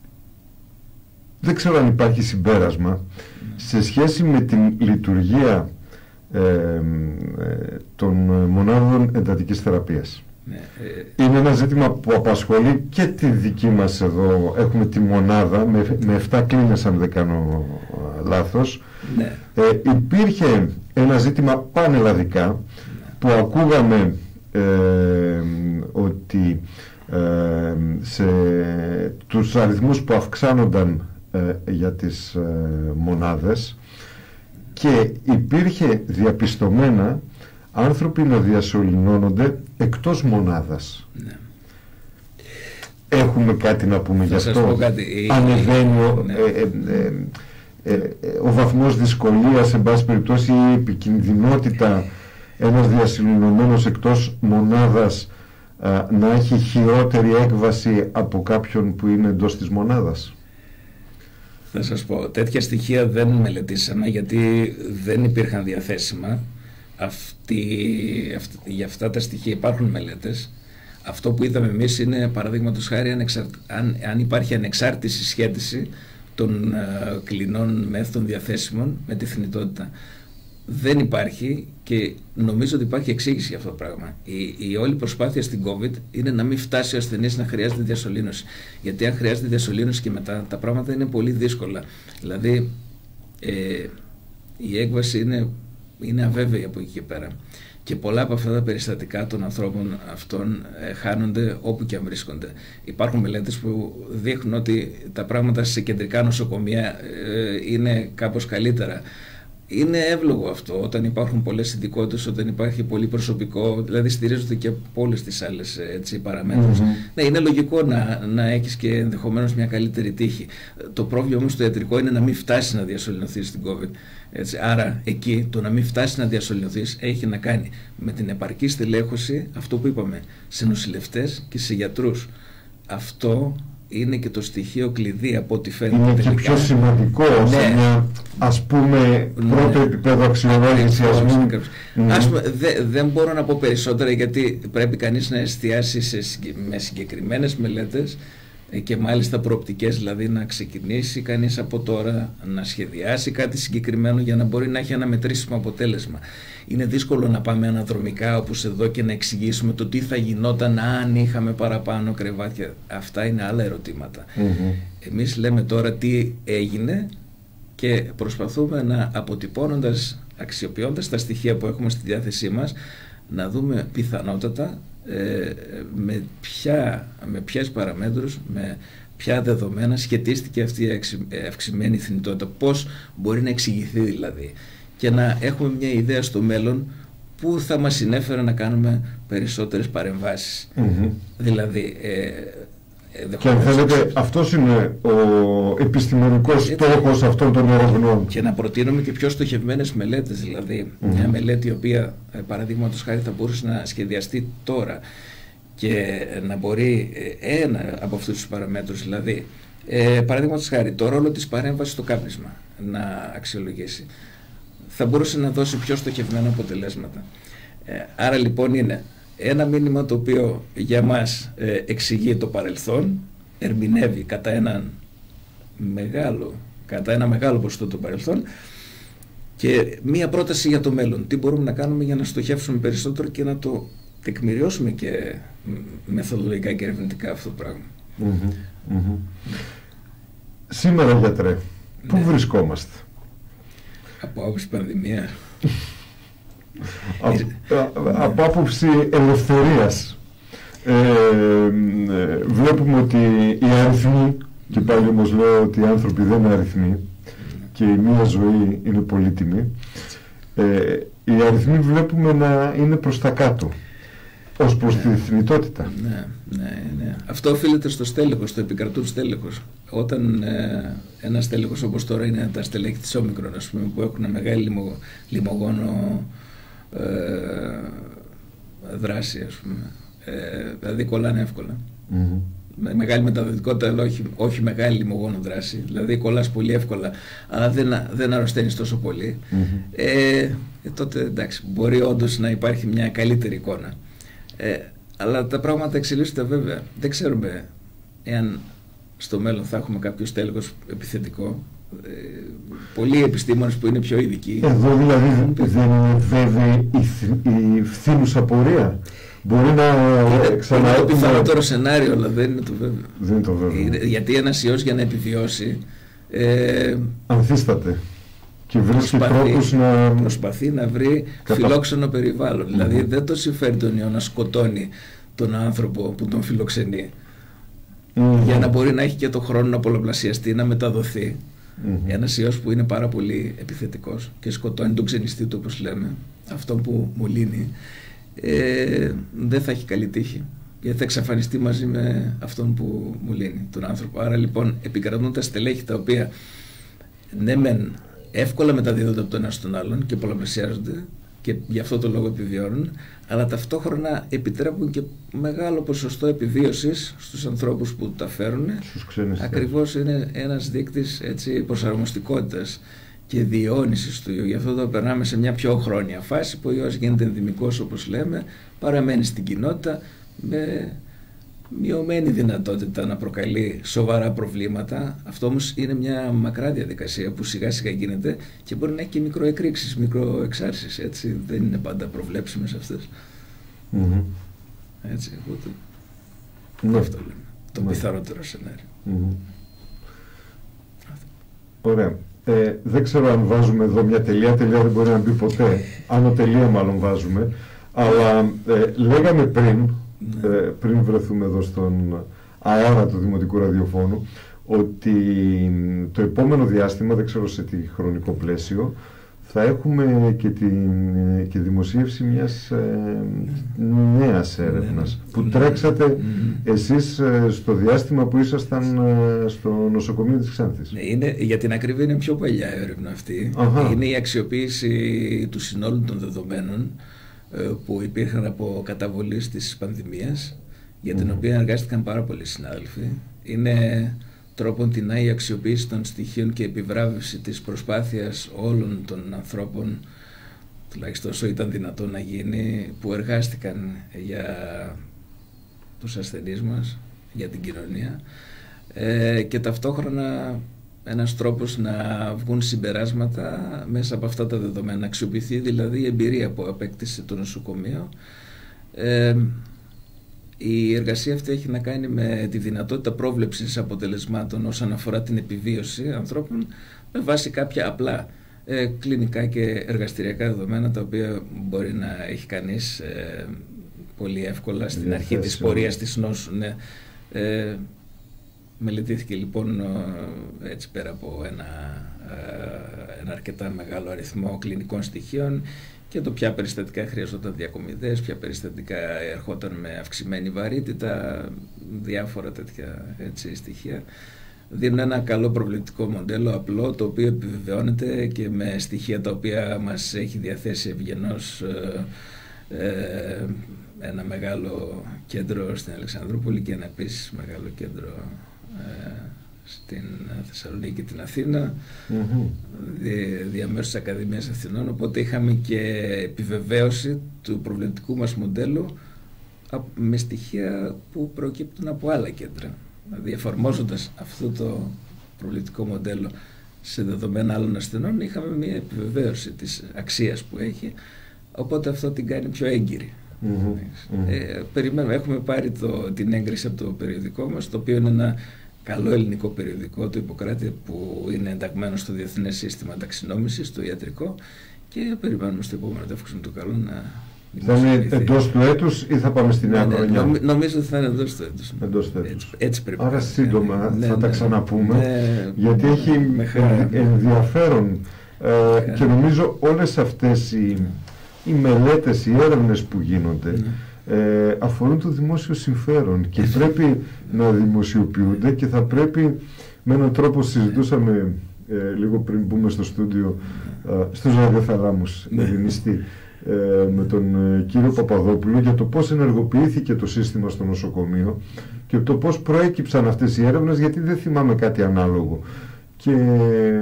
δεν ξέρω αν υπάρχει συμπέρασμα mm. σε σχέση με την λειτουργία ε, ε, των μονάδων εντατικής θεραπείας. Mm. Είναι ένα ζήτημα που απασχολεί και τη δική μας εδώ. Έχουμε τη μονάδα με, με εφτά κλίνες, αν δεν κάνω λάθος. Mm. Ε, υπήρχε ένα ζήτημα πανελλαδικά mm. που ακούγαμε Ε, ότι ε, σε τους αριθμούς που αυξάνονταν ε, για τις ε, μονάδες, και υπήρχε διαπιστωμένα άνθρωποι να διασωληνώνονται εκτός μονάδας. Ναι. Έχουμε κάτι να πούμε γι' αυτό? Ανεβαίνει ο, ναι. ε, ε, ε, ε, ο βαθμός δυσκολίας, εν πάση περιπτώσει η επικινδυνότητα ένας διασωληνωμένος εκτός μονάδας α, να έχει χειρότερη έκβαση από κάποιον που είναι εντός της μονάδας? Θα σας πω, τέτοια στοιχεία δεν μελετήσαμε, γιατί δεν υπήρχαν διαθέσιμα. Αυτή, αυτή, για αυτά τα στοιχεία υπάρχουν μελέτες. Αυτό που είδαμε εμείς είναι, παραδείγματος χάρη, ανεξαρ, αν, αν υπάρχει ανεξάρτηση σχέτιση των α, κλινών μέθοδων διαθέσιμων με τη θνητότητα. Δεν υπάρχει, και νομίζω ότι υπάρχει εξήγηση για αυτό το πράγμα. Η, η όλη προσπάθεια στην COVID είναι να μην φτάσει ο ασθενής να χρειάζεται διασωλήνωση. Γιατί αν χρειάζεται διασωλήνωση και μετά, τα πράγματα είναι πολύ δύσκολα. Δηλαδή, ε, η έκβαση είναι, είναι αβέβαιη από εκεί και πέρα. Και πολλά από αυτά τα περιστατικά των ανθρώπων αυτών ε, χάνονται όπου και αν βρίσκονται. Υπάρχουν μελέτες που δείχνουν ότι τα πράγματα σε κεντρικά νοσοκομεία ε, είναι κάπως καλύτερα. Είναι εύλογο αυτό όταν υπάρχουν πολλές ειδικότητες, όταν υπάρχει πολύ προσωπικό, δηλαδή στηρίζονται και από όλες τις άλλες έτσι, παραμέτρους. Mm-hmm. Ναι, είναι λογικό να, να έχεις και ενδεχομένως μια καλύτερη τύχη. Το πρόβλημα όμως το ιατρικό είναι να μην φτάσει να διασωληνωθείς στην COVID. Έτσι. Άρα εκεί το να μην φτάσει να διασωληνωθείς έχει να κάνει με την επαρκή στελέχωση, αυτό που είπαμε, σε νοσηλευτές και σε γιατρούς. Αυτό είναι και το στοιχείο κλειδί από ό,τι φαίνεται. Είναι τελικά. Και πιο σημαντικό, ναι, σε μια, ας πούμε, πρώτο, ναι, επίπεδο αξιολόγηση. Ας πούμε, ας πούμε δε, δεν μπορώ να πω περισσότερα, γιατί πρέπει κανείς να εστιάσει σε, με συγκεκριμένες μελέτες και μάλιστα προοπτικές, δηλαδή να ξεκινήσει κανείς από τώρα να σχεδιάσει κάτι συγκεκριμένο για να μπορεί να έχει ένα μετρήσιμο αποτέλεσμα. Είναι δύσκολο να πάμε αναδρομικά όπως εδώ και να εξηγήσουμε το τι θα γινόταν αν είχαμε παραπάνω κρεβάτια. Αυτά είναι άλλα ερωτήματα. Mm-hmm. Εμείς λέμε τώρα τι έγινε και προσπαθούμε να, αποτυπώνοντας, αξιοποιώντας τα στοιχεία που έχουμε στη διάθεσή μας, να δούμε πιθανότατα ε, με, ποια, με ποιες παραμέτρους, με ποια δεδομένα σχετίστηκε αυτή η αυξημένη θνητότητα, πώς μπορεί να εξηγηθεί δηλαδή, και να έχουμε μια ιδέα στο μέλλον που θα μας συνέφερε να κάνουμε περισσότερες παρεμβάσεις. Mm-hmm. Δηλαδή, ε, και αν θέλετε, αυτός είναι ο επιστημονικός στόχος αυτών των ερευνών. Και να προτείνουμε και πιο στοχευμένες μελέτες. Δηλαδή, mm-hmm. μια μελέτη η οποία, παραδείγματος χάρη, θα μπορούσε να σχεδιαστεί τώρα και να μπορεί ένα από αυτούς τους παραμέτρους, δηλαδή, ε, παραδείγματος χάρη, το ρόλο της παρέμβασης στο κάπνισμα να αξιολογήσει, θα μπορούσε να δώσει πιο στοχευμένα αποτελέσματα. Ε, άρα λοιπόν είναι ένα μήνυμα το οποίο για μας ε, εξηγεί το παρελθόν, ερμηνεύει κατά, έναν μεγάλο, κατά ένα μεγάλο ποσοστό το παρελθόν, και μία πρόταση για το μέλλον. Τι μπορούμε να κάνουμε για να στοχεύσουμε περισσότερο και να το τεκμηριώσουμε και μεθοδολογικά και ερευνητικά αυτό το πράγμα. Mm-hmm, mm-hmm. Σήμερα, γιατρέ, πού ναι. βρισκόμαστε? Από άποψη πανδημία. Από άποψη ελευθερίας. Ε, ε, βλέπουμε ότι οι αριθμοί, και πάλι όμως λέω ότι οι άνθρωποι δεν είναι αριθμοί και η μία ζωή είναι πολύτιμη, ε, οι αριθμοί βλέπουμε να είναι προς τα κάτω ως προς ναι. τη θνητότητα. Ναι, ναι, ναι. Αυτό οφείλεται στο στέλεχος, στο επικρατούν στέλεχος. Όταν ε, ένα στέλεχος όπως τώρα είναι τα στελέχη της Όμικρον, ας πούμε, που έχουν μεγάλη λιμο, λιμογόνο ε, δράση, ας πούμε, ε, δηλαδή κολλάνε εύκολα. Mm-hmm. Με μεγάλη μεταδοτικότητα, αλλά όχι, όχι μεγάλη λιμογόνο δράση. Δηλαδή κολλάς πολύ εύκολα, αλλά δεν, δεν αρρωσταίνεις τόσο πολύ. Mm-hmm. ε, ε, τότε εντάξει, μπορεί όντως να υπάρχει μια καλύτερη εικόνα. Ε, αλλά τα πράγματα εξελίσσονται βέβαια. Δεν ξέρουμε εάν στο μέλλον θα έχουμε κάποιο στέλεχος επιθετικό. Ε, πολλοί επιστήμονες που είναι πιο ειδικοί. Εδώ δηλαδή δεν είναι βέβαιη η, η φθήνουσα πορεία. Μπορεί να ξανά... Είναι το πιθανότερο σενάριο, αλλά δεν είναι το βέβαιο. Δεν είναι το βέβαιο. Γιατί ένας ιός για να επιβιώσει ε, ανθίσταται και βρίσκει προσπαθεί, τρόπους να... προσπαθεί να βρει Κατα... φιλόξενο περιβάλλον. Mm-hmm. Δηλαδή δεν το συμφέρει τον ιό να σκοτώνει τον άνθρωπο που τον φιλοξενεί. Mm-hmm. Για να μπορεί να έχει και το χρόνο να πολλαπλασιαστεί, να μεταδοθεί. Mm-hmm. Ένας ιός που είναι πάρα πολύ επιθετικός και σκοτώνει τον ξενιστή του, όπως λέμε, αυτόν που μολύνει, ε, δεν θα έχει καλή τύχη, γιατί θα εξαφανιστεί μαζί με αυτόν που μολύνει τον άνθρωπο. Άρα λοιπόν επικρατούν τα στελέχη τα οποία ναι μεν εύκολα μεταδίδονται από τον ένα στον άλλον και πολλαπλασιάζονται και γι' αυτό το λόγο επιβιώνουν, αλλά ταυτόχρονα επιτρέπουν και μεγάλο ποσοστό επιβίωσης στους ανθρώπους που τα φέρουν. Ακριβώς είναι ένας δείκτης έτσι, προσαρμοστικότητας και διαιώνισης του ιού. Γι' αυτό το περνάμε σε μια πιο χρόνια φάση που ο ιός γίνεται ενδημικός, όπως λέμε, παραμένει στην κοινότητα με μειωμένη δυνατότητα να προκαλεί σοβαρά προβλήματα. Αυτό όμως είναι μια μακρά διαδικασία που σιγά σιγά γίνεται και μπορεί να έχει και μικροεκρήξεις, μικροεξάρσεις, έτσι, δεν είναι πάντα προβλέψιμες αυτές. Mm-hmm. Έτσι, οπότε mm-hmm. αυτό λέμε, το mm-hmm. πιθανότερο σενάριο. Mm-hmm. Ωραία. Ε, δεν ξέρω αν βάζουμε εδώ μια τελεία, τελεία δεν μπορεί να μπει ποτέ, άνω τελεία μάλλον βάζουμε, αλλά ε, λέγαμε πριν, ε, πριν βρεθούμε εδώ στον αέρα του Δημοτικού Ραδιοφώνου, ότι το επόμενο διάστημα, δεν ξέρω σε τι χρονικό πλαίσιο, θα έχουμε και, την, και δημοσίευση μιας ε, νέας έρευνας που τρέξατε εσείς ε, στο διάστημα που ήσασταν ε, στο νοσοκομείο της Ξάνθης. Είναι, για την ακρίβεια είναι πιο παλιά έρευνα αυτή. Αχα. Είναι η αξιοποίηση του συνόλου των δεδομένων ε, που υπήρχαν από καταβολής της πανδημίας, για την mm. οποία εργάστηκαν πάρα πολλοί συνάδελφοι. Είναι τρόπον την η αξιοποίηση των στοιχείων και επιβράβευση της προσπάθειας όλων των ανθρώπων, τουλάχιστον όσο ήταν δυνατόν να γίνει, που εργάστηκαν για τους ασθενείς μας, για την κοινωνία, ε, και ταυτόχρονα ένας τρόπος να βγουν συμπεράσματα μέσα από αυτά τα δεδομένα, να αξιοποιηθεί δηλαδή η εμπειρία που απέκτησε το νοσοκομείο. Ε, Η εργασία αυτή έχει να κάνει με τη δυνατότητα πρόβλεψης αποτελεσμάτων όσον αφορά την επιβίωση ανθρώπων με βάση κάποια απλά ε, κλινικά και εργαστηριακά δεδομένα, τα οποία μπορεί να έχει κανείς ε, πολύ εύκολα στην αρχή της πορείας της νόσου. Ναι. Ε, μελετήθηκε λοιπόν έτσι πέρα από ένα, ένα αρκετά μεγάλο αριθμό κλινικών στοιχείων και το ποια περιστατικά χρειαζόταν διακομιδές, ποια περιστατικά ερχόταν με αυξημένη βαρύτητα, διάφορα τέτοια έτσι, στοιχεία. Δίνουν ένα καλό προβλεπτικό μοντέλο, απλό, το οποίο επιβεβαιώνεται και με στοιχεία τα οποία μας έχει διαθέσει ευγενώς ε, ε, ένα μεγάλο κέντρο στην Αλεξανδρούπολη και ένα επίσης μεγάλο κέντρο ε, στην Θεσσαλονίκη και την Αθήνα, mm-hmm. δι, διαμέσου της Ακαδημίας Αθηνών, οπότε είχαμε και επιβεβαίωση του προβλεπτικού μας μοντέλου με στοιχεία που προκύπτουν από άλλα κέντρα. Δηλαδή, εφαρμόζοντας αυτό το προβλητικό μοντέλο σε δεδομένα άλλων ασθενών, είχαμε μια επιβεβαίωση της αξίας που έχει, οπότε αυτό την κάνει πιο έγκυρη. Mm-hmm. Ε, περιμένουμε, έχουμε πάρει το, την έγκριση από το περιοδικό μας, το οποίο είναι ένα καλό ελληνικό περιοδικό, το Ιπποκράτη, που είναι ενταγμένο στο Διεθνές Σύστημα Ταξινόμησης, το ιατρικό, και περιμένουμε στο επόμενο τεύχος με το καλό να... Θα είναι εντός του έτους ή θα πάμε στη νέα ναι, χρονιά? Νομ, νομίζω ότι θα είναι εντός του έτους. Εντός του έτους. Έτσι, έτσι πρέπει. Άρα σύντομα ναι, θα ναι, τα ξαναπούμε, ναι, γιατί ναι, έχει με ενδιαφέρον ε, και νομίζω όλες αυτές οι, οι μελέτες, οι έρευνες που γίνονται ναι. ε, αφορούν το δημόσιο συμφέρον και πρέπει να δημοσιοποιούνται και θα πρέπει με έναν τρόπο, συζητούσαμε ε, λίγο πριν μπούμε στο στούντιο ε, στους ραδιοθαλάμους ελληνιστή με τον κύριο Παπαδόπουλο για το πώς ενεργοποιήθηκε το σύστημα στο νοσοκομείο και το πώς προέκυψαν αυτές οι έρευνες, γιατί δεν θυμάμαι κάτι ανάλογο. Και ε,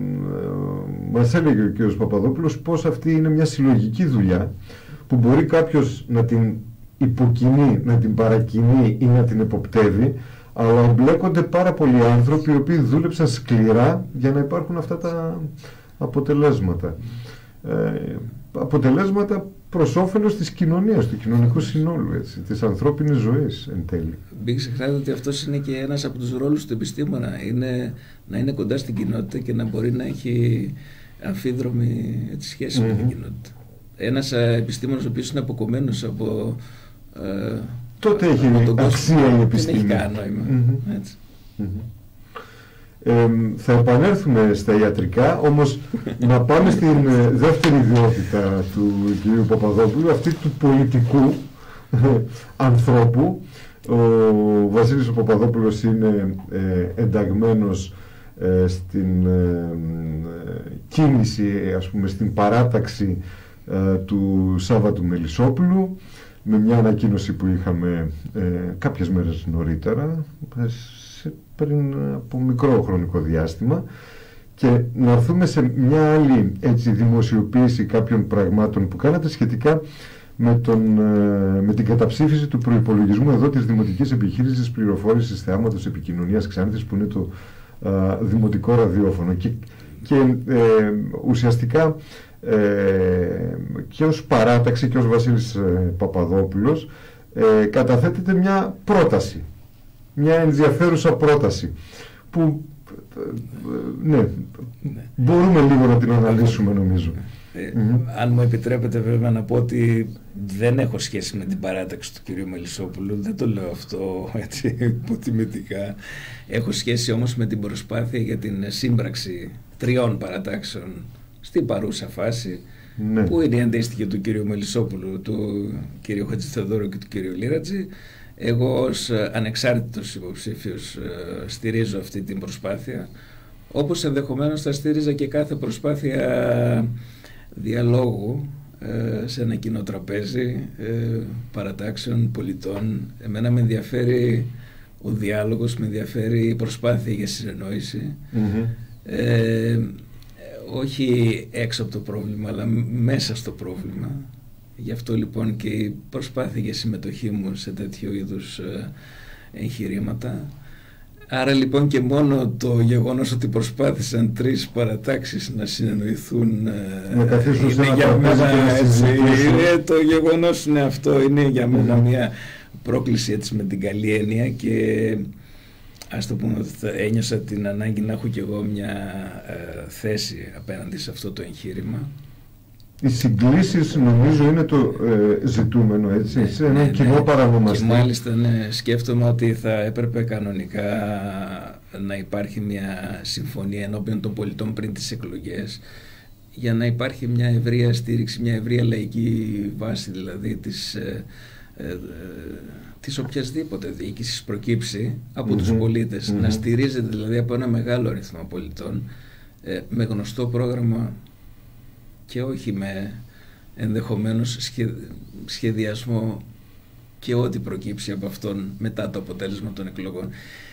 μας έλεγε ο κύριος Παπαδόπουλος πώς αυτή είναι μια συλλογική δουλειά που μπορεί κάποιος να την υποκινεί, να την παρακινεί ή να την εποπτεύει, αλλά εμπλέκονται πάρα πολλοί άνθρωποι οι οποίοι δούλεψαν σκληρά για να υπάρχουν αυτά τα αποτελέσματα. Ε, αποτελέσματα προς όφελος της κοινωνίας, του κοινωνικού συνόλου, έτσι, της ανθρώπινης ζωής εν τέλει. Μην ξεχνάτε ότι αυτός είναι και ένας από τους ρόλους του επιστήμονα, είναι να είναι κοντά στην κοινότητα και να μπορεί να έχει αμφίδρομη έτσι, σχέση mm-hmm. με την κοινότητα. Ένας επιστήμονας ο οποίος είναι αποκομμένος από ε, τότε έχει αξία η επιστήμη. Δεν έχει κανένα νόημα. Mm-hmm. Έτσι. Mm-hmm. Ε, θα επανέλθουμε στα ιατρικά, όμως να πάμε στην ε, δεύτερη ιδιότητα του κ. Παπαδόπουλου, αυτή του πολιτικού ε, ανθρώπου. Ο Βασίλης ο Παπαδόπουλος είναι ε, ενταγμένος ε, στην ε, κίνηση, ας πούμε, στην παράταξη ε, του Σάββατου Μελισσόπουλου, με μια ανακοίνωση που είχαμε ε, κάποιες μέρες νωρίτερα, πριν από μικρό χρονικό διάστημα, και να έρθουμε σε μια άλλη έτσι, δημοσιοποίηση κάποιων πραγμάτων που κάνατε σχετικά με, τον, με την καταψήφιση του προϋπολογισμού εδώ της Δημοτικής Επιχείρησης Πληροφόρησης Θεάματος Επικοινωνίας Ξάνθης, που είναι το α, Δημοτικό Ραδιόφωνο, και, και ε, ουσιαστικά ε, και ως παράταξη και ως Βασίλης ε, Παπαδόπουλος ε, καταθέτεται μια πρόταση, μια ενδιαφέρουσα πρόταση που ναι, ναι, μπορούμε λίγο να την αναλύσουμε, νομίζω. Ε, mm-hmm. Αν μου επιτρέπετε βέβαια να πω ότι δεν έχω σχέση με την παράταξη του κυρίου Μελισσόπουλου, δεν το λέω αυτό έτσι υποτιμητικά. Έχω σχέση όμως με την προσπάθεια για την σύμπραξη τριών παρατάξεων στην παρούσα φάση, ναι, που είναι η αντίστοιχη του κυρίου Μελισσόπουλου, του κυρίου Χατζηθεοδόρου και του κυρίου Λίρατζη. Εγώ ως ανεξάρτητος υποψήφιος στηρίζω αυτή την προσπάθεια, όπως ενδεχομένως θα στήριζα και κάθε προσπάθεια διαλόγου σε ένα κοινό τραπέζι παρατάξεων πολιτών. Εμένα με ενδιαφέρει ο διάλογος, με ενδιαφέρει η προσπάθεια για συνεννόηση, mm-hmm. ε, όχι έξω από το πρόβλημα, αλλά μέσα στο πρόβλημα. Γι' αυτό λοιπόν και η προσπάθεια για συμμετοχή μου σε τέτοιου είδους εγχειρήματα. Άρα λοιπόν και μόνο το γεγονός ότι προσπάθησαν τρεις παρατάξεις να συνεννοηθούν είναι για μένα έτσι, είναι, το γεγονός είναι αυτό, είναι για μένα μια πρόκληση έτσι με την καλή έννοια, και ας το πούμε ότι ένιωσα την ανάγκη να έχω κι εγώ μια ε, θέση απέναντι σε αυτό το εγχείρημα. Οι συγκλήσεις νομίζω είναι το ε, ζητούμενο, έτσι, ναι, σε έναν ναι, κοινό ναι, παρανομαστή. Και μάλιστα ναι, σκέφτομαι ότι θα έπρεπε κανονικά να υπάρχει μια συμφωνία ενώπιον των πολιτών πριν τις εκλογές, για να υπάρχει μια ευρεία στήριξη, μια ευρεία λαϊκή βάση δηλαδή της, ε, ε, της οποιασδήποτε διοίκησης προκύψει από mm-hmm. τους πολίτες, mm-hmm. να στηρίζεται δηλαδή από ένα μεγάλο αριθμό πολιτών, ε, με γνωστό πρόγραμμα και όχι με ενδεχομένως σχε, σχεδιασμό και ό,τι προκύψει από αυτόν μετά το αποτέλεσμα των εκλογών.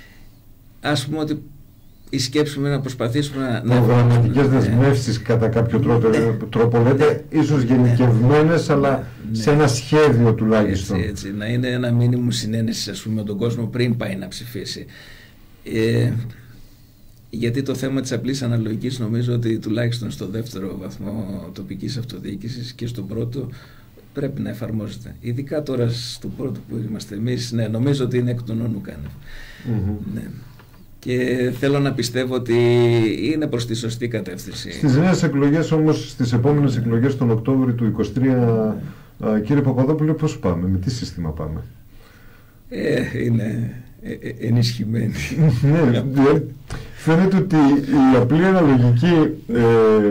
Ας πούμε ότι η σκέψη μου να προσπαθήσουμε να... Προγραμματικές ναι, δεσμεύσεις κατά κάποιο τρόπο, ναι, τρόπο λέτε, ναι, ίσως γενικευμένες, ναι, αλλά ναι, σε ένα σχέδιο τουλάχιστον. Έτσι, έτσι, να είναι ένα μήνυμο συνένεση, ας πούμε, με τον κόσμο πριν πάει να ψηφίσει. Ε, γιατί το θέμα της απλής αναλογικής νομίζω ότι τουλάχιστον στο δεύτερο βαθμό τοπικής αυτοδιοίκησης και στον πρώτο πρέπει να εφαρμόζεται. Ειδικά τώρα στο πρώτο που είμαστε εμείς, ναι, νομίζω ότι είναι εκ των όνου κάνευ. Mm-hmm. Ναι. Και θέλω να πιστεύω ότι είναι προς τη σωστή κατεύθυνση. Στις νέες εκλογές όμως, στις επόμενες εκλογές τον Οκτώβριο του είκοσι τρία, mm. κύριε Παπαδόπουλε, πώς πάμε, με τι σύστημα πάμε? Ε, είναι ε, ε, ενισχυμένη. Ναι, φαίνεται ότι η απλή αναλογική ε,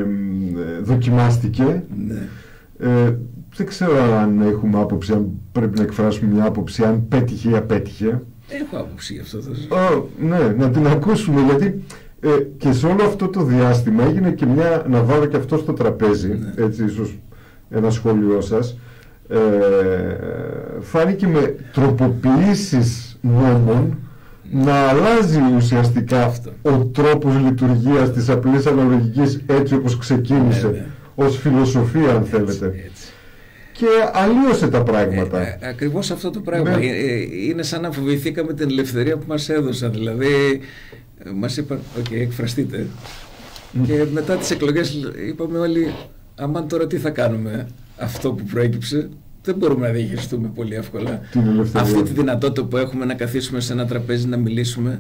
δοκιμάστηκε. Ναι. Ε, δεν ξέρω αν έχουμε άποψη, αν πρέπει να εκφράσουμε μια άποψη, αν πέτυχε ή απέτυχε. Έχω άποψη γι' αυτό. Oh, ναι, να την ακούσουμε, γιατί ε, και σε όλο αυτό το διάστημα έγινε και μια, να βάλω και αυτό στο τραπέζι, ναι, έτσι ίσως ένα σχόλιο σας, ε, φάνηκε με τροποποιήσεις νόμων να αλλάζει ουσιαστικά αυτό, ο τρόπος λειτουργίας της απλής αναλογικής έτσι όπως ξεκίνησε, ναι, ναι, ως φιλοσοφία αν θέλετε. Έτσι, έτσι. Και αλλίωσε τα πράγματα. Ε, ε, ακριβώς αυτό το πράγμα. Ναι. Ε, είναι σαν να φοβηθήκαμε την ελευθερία που μας έδωσαν. Δηλαδή, μας είπαν, οκ, okay, εκφραστείτε. Mm. Και μετά τις εκλογές είπαμε όλοι, αμάν τώρα τι θα κάνουμε, αυτό που προέκυψε, δεν μπορούμε να διαχειριστούμε πολύ εύκολα. Αυτή τη δυνατότητα που έχουμε να καθίσουμε σε ένα τραπέζι να μιλήσουμε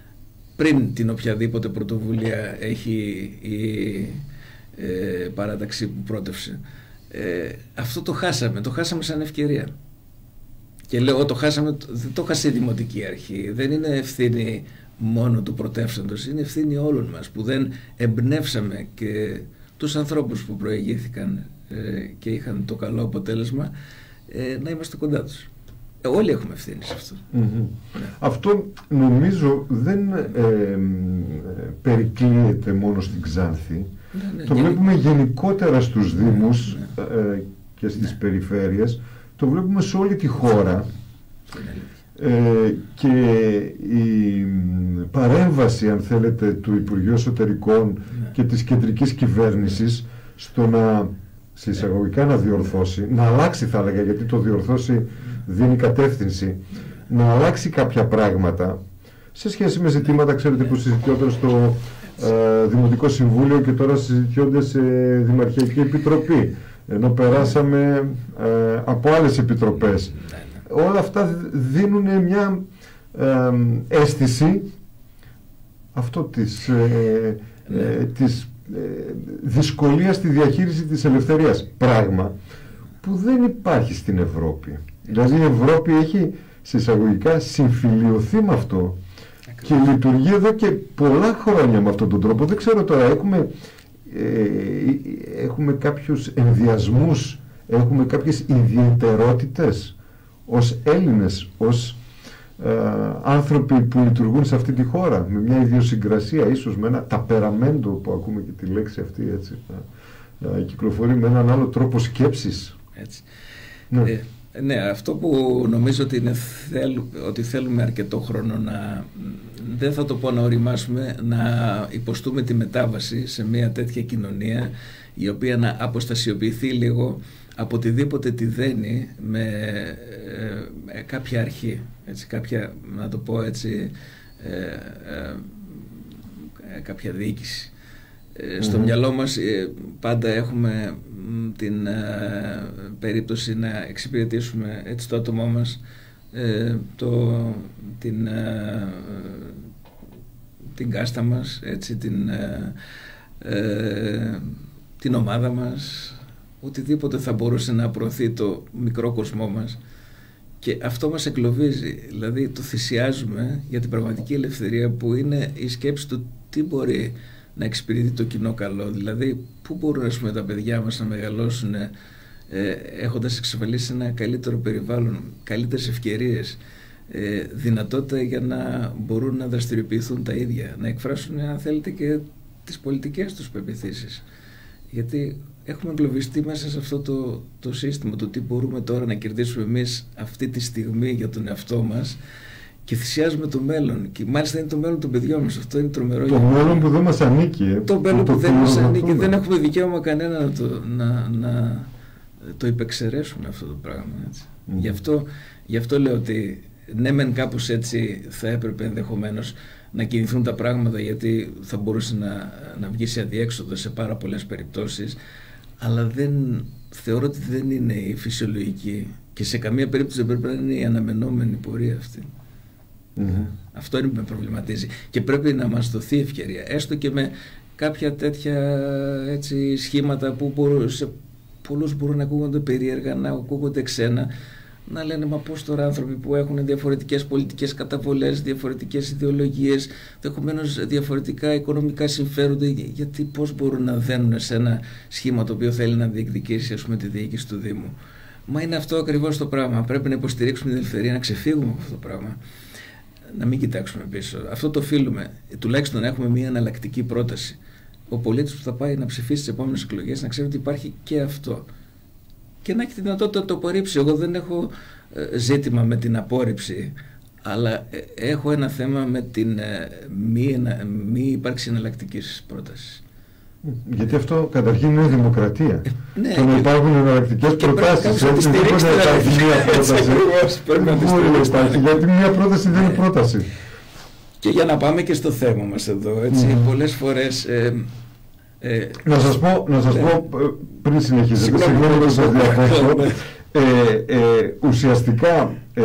πριν την οποιαδήποτε πρωτοβουλία έχει η ε, παράταξη που πρότευσε. Ε, αυτό το χάσαμε, το χάσαμε σαν ευκαιρία. Και λέω το χάσαμε, δεν το χάσει η Δημοτική Αρχή. Δεν είναι ευθύνη μόνο του πρωτεύσαντος, είναι ευθύνη όλων μας που δεν εμπνεύσαμε και τους ανθρώπους που προηγήθηκαν ε, και είχαν το καλό αποτέλεσμα ε, να είμαστε κοντά τους. Ε, όλοι έχουμε ευθύνη σε αυτό. Mm-hmm. Ναι. Αυτό νομίζω δεν ε, ε, περικλείεται μόνο στην Ξάνθη. Ναι, ναι, το γενικ... βλέπουμε γενικότερα στους Δήμους, ναι, ε, και στις, ναι, περιφέρειες. Το βλέπουμε σε όλη τη χώρα. Ναι. Ε, και η παρέμβαση, αν θέλετε, του Υπουργείου Εσωτερικών, ναι, και της κεντρικής κυβέρνησης στο να, σε εισαγωγικά, να διορθώσει, να αλλάξει θα έλεγα, γιατί το διορθώσει δίνει κατεύθυνση, να αλλάξει κάποια πράγματα σε σχέση με ζητήματα, ξέρετε, που συζητιόταν στο ε, Δημοτικό Συμβούλιο και τώρα συζητιόνται σε Δημαρχιακή Επιτροπή, ενώ περάσαμε ε, από άλλες επιτροπές. Όλα αυτά δίνουν μια ε, αίσθηση αυτό της, ε, ε, της ε, δυσκολίας στη διαχείριση της ελευθερίας, πράγμα που δεν υπάρχει στην Ευρώπη. Δηλαδή η Ευρώπη έχει σε εισαγωγικά συμφιλιωθεί με αυτό και λειτουργεί εδώ και πολλά χρόνια με αυτόν τον τρόπο. Δεν ξέρω τώρα, έχουμε, ε, έχουμε κάποιους ενδιασμούς, έχουμε κάποιες ιδιαιτερότητες ως Έλληνες, ως ε, άνθρωποι που λειτουργούν σε αυτή τη χώρα, με μια ιδιοσυγκρασία, ίσως με ένα ταπεραμέντο που ακούμε και τη λέξη αυτή, έτσι, ε, ε, κυκλοφορεί με έναν άλλο τρόπο σκέψης. Έτσι. Ναι. Ε, ναι, αυτό που νομίζω ότι, είναι, θέλ, ότι θέλουμε αρκετό χρόνο να, δεν θα το πω να οριμάσουμε, να υποστούμε τη μετάβαση σε μια τέτοια κοινωνία η οποία να αποστασιοποιηθεί λίγο από οτιδήποτε τη δένει με, με κάποια αρχή, έτσι, κάποια, να το πω έτσι, ε, ε, ε, κάποια διοίκηση. Mm-hmm. Στο μυαλό μας ε, πάντα έχουμε την ε, περίπτωση να εξυπηρετήσουμε έτσι το άτομό μας, ε, το, την, ε, την κάστα μας, έτσι, την, ε, ε, την ομάδα μας, οτιδήποτε θα μπορούσε να προωθεί το μικρό κοσμό μας, και αυτό μας εγκλωβίζει. Δηλαδή το θυσιάζουμε για την πραγματική ελευθερία που είναι η σκέψη του τι μπορεί να εξυπηρετεί το κοινό καλό. Δηλαδή, πού μπορούν, ας πούμε, τα παιδιά μας να μεγαλώσουν ε, έχοντας εξασφαλίσει ένα καλύτερο περιβάλλον, καλύτερες ευκαιρίες, ε, δυνατότητα για να μπορούν να δραστηριοποιηθούν τα ίδια, να εκφράσουν, αν θέλετε, και τις πολιτικές τους πεποιθήσεις. Γιατί έχουμε εγκλωβιστεί μέσα σε αυτό το, το σύστημα, το τι μπορούμε τώρα να κερδίσουμε εμείς αυτή τη στιγμή για τον εαυτό μας, και θυσιάζουμε το μέλλον. Και μάλιστα είναι το μέλλον των παιδιών μας. Αυτό είναι τρομερό. Το μέλλον που δεν μας ανήκει. Ε. Το μέλλον που, που δεν μας ανήκει. Δεν έχουμε δικαίωμα κανένα να το, να, να το υπεξαιρέσουμε αυτό το πράγμα. Έτσι. Mm. Γι' αυτό, γι' αυτό λέω ότι ναι, μεν κάπως έτσι θα έπρεπε ενδεχομένως να κινηθούν τα πράγματα, γιατί θα μπορούσε να, να βγει σε αδιέξοδο σε πάρα πολλές περιπτώσεις, αλλά δεν, θεωρώ ότι δεν είναι η φυσιολογική και σε καμία περίπτωση δεν πρέπει να είναι η αναμενόμενη πορεία αυτή. Mm-hmm. Αυτό είναι που με προβληματίζει και πρέπει να μας δοθεί ευκαιρία, έστω και με κάποια τέτοια έτσι, σχήματα που μπορούν, σε πολλούς μπορούν να ακούγονται περίεργα, να ακούγονται ξένα, να λένε μα πώς τώρα άνθρωποι που έχουν διαφορετικές πολιτικές καταβολές, διαφορετικές ιδεολογίες, ενδεχομένως διαφορετικά οικονομικά συμφέροντα, γιατί πώς μπορούν να δένουν σε ένα σχήμα το οποίο θέλει να διεκδικήσει, ας πούμε, τη διοίκηση του Δήμου. Μα είναι αυτό ακριβώς το πράγμα. Πρέπει να υποστηρίξουμε την ελευθερία, να ξεφύγουμε από αυτό το πράγμα. Να μην κοιτάξουμε πίσω. Αυτό το οφείλουμε. Τουλάχιστον να έχουμε μια εναλλακτική πρόταση. Ο πολίτης που θα πάει να ψηφίσει τις επόμενες εκλογές να ξέρει ότι υπάρχει και αυτό. Και να έχει τη δυνατότητα να το απορρίψει. Εγώ δεν έχω ε, ζήτημα με την απόρριψη, αλλά ε, έχω ένα θέμα με την ε, μη, μη ύπαρξη εναλλακτικής πρότασης. Γιατί αυτό καταρχήν είναι δημοκρατία. Ε, ναι, το να υπάρχουν εναλλακτικές προτάσεις. Πρέπει να υπάρχει μια πρόταση. Πρέπει γιατί μια πρόταση δεν είναι πρόταση. Και για να πάμε και στο θέμα μας εδώ, έτσι, mm. πολλές φορές... Ε, ε, να σας πω, να σας πω πριν συνεχίσετε, συγγνώμη να σας διακόψω, ε, ε, ουσιαστικά ε,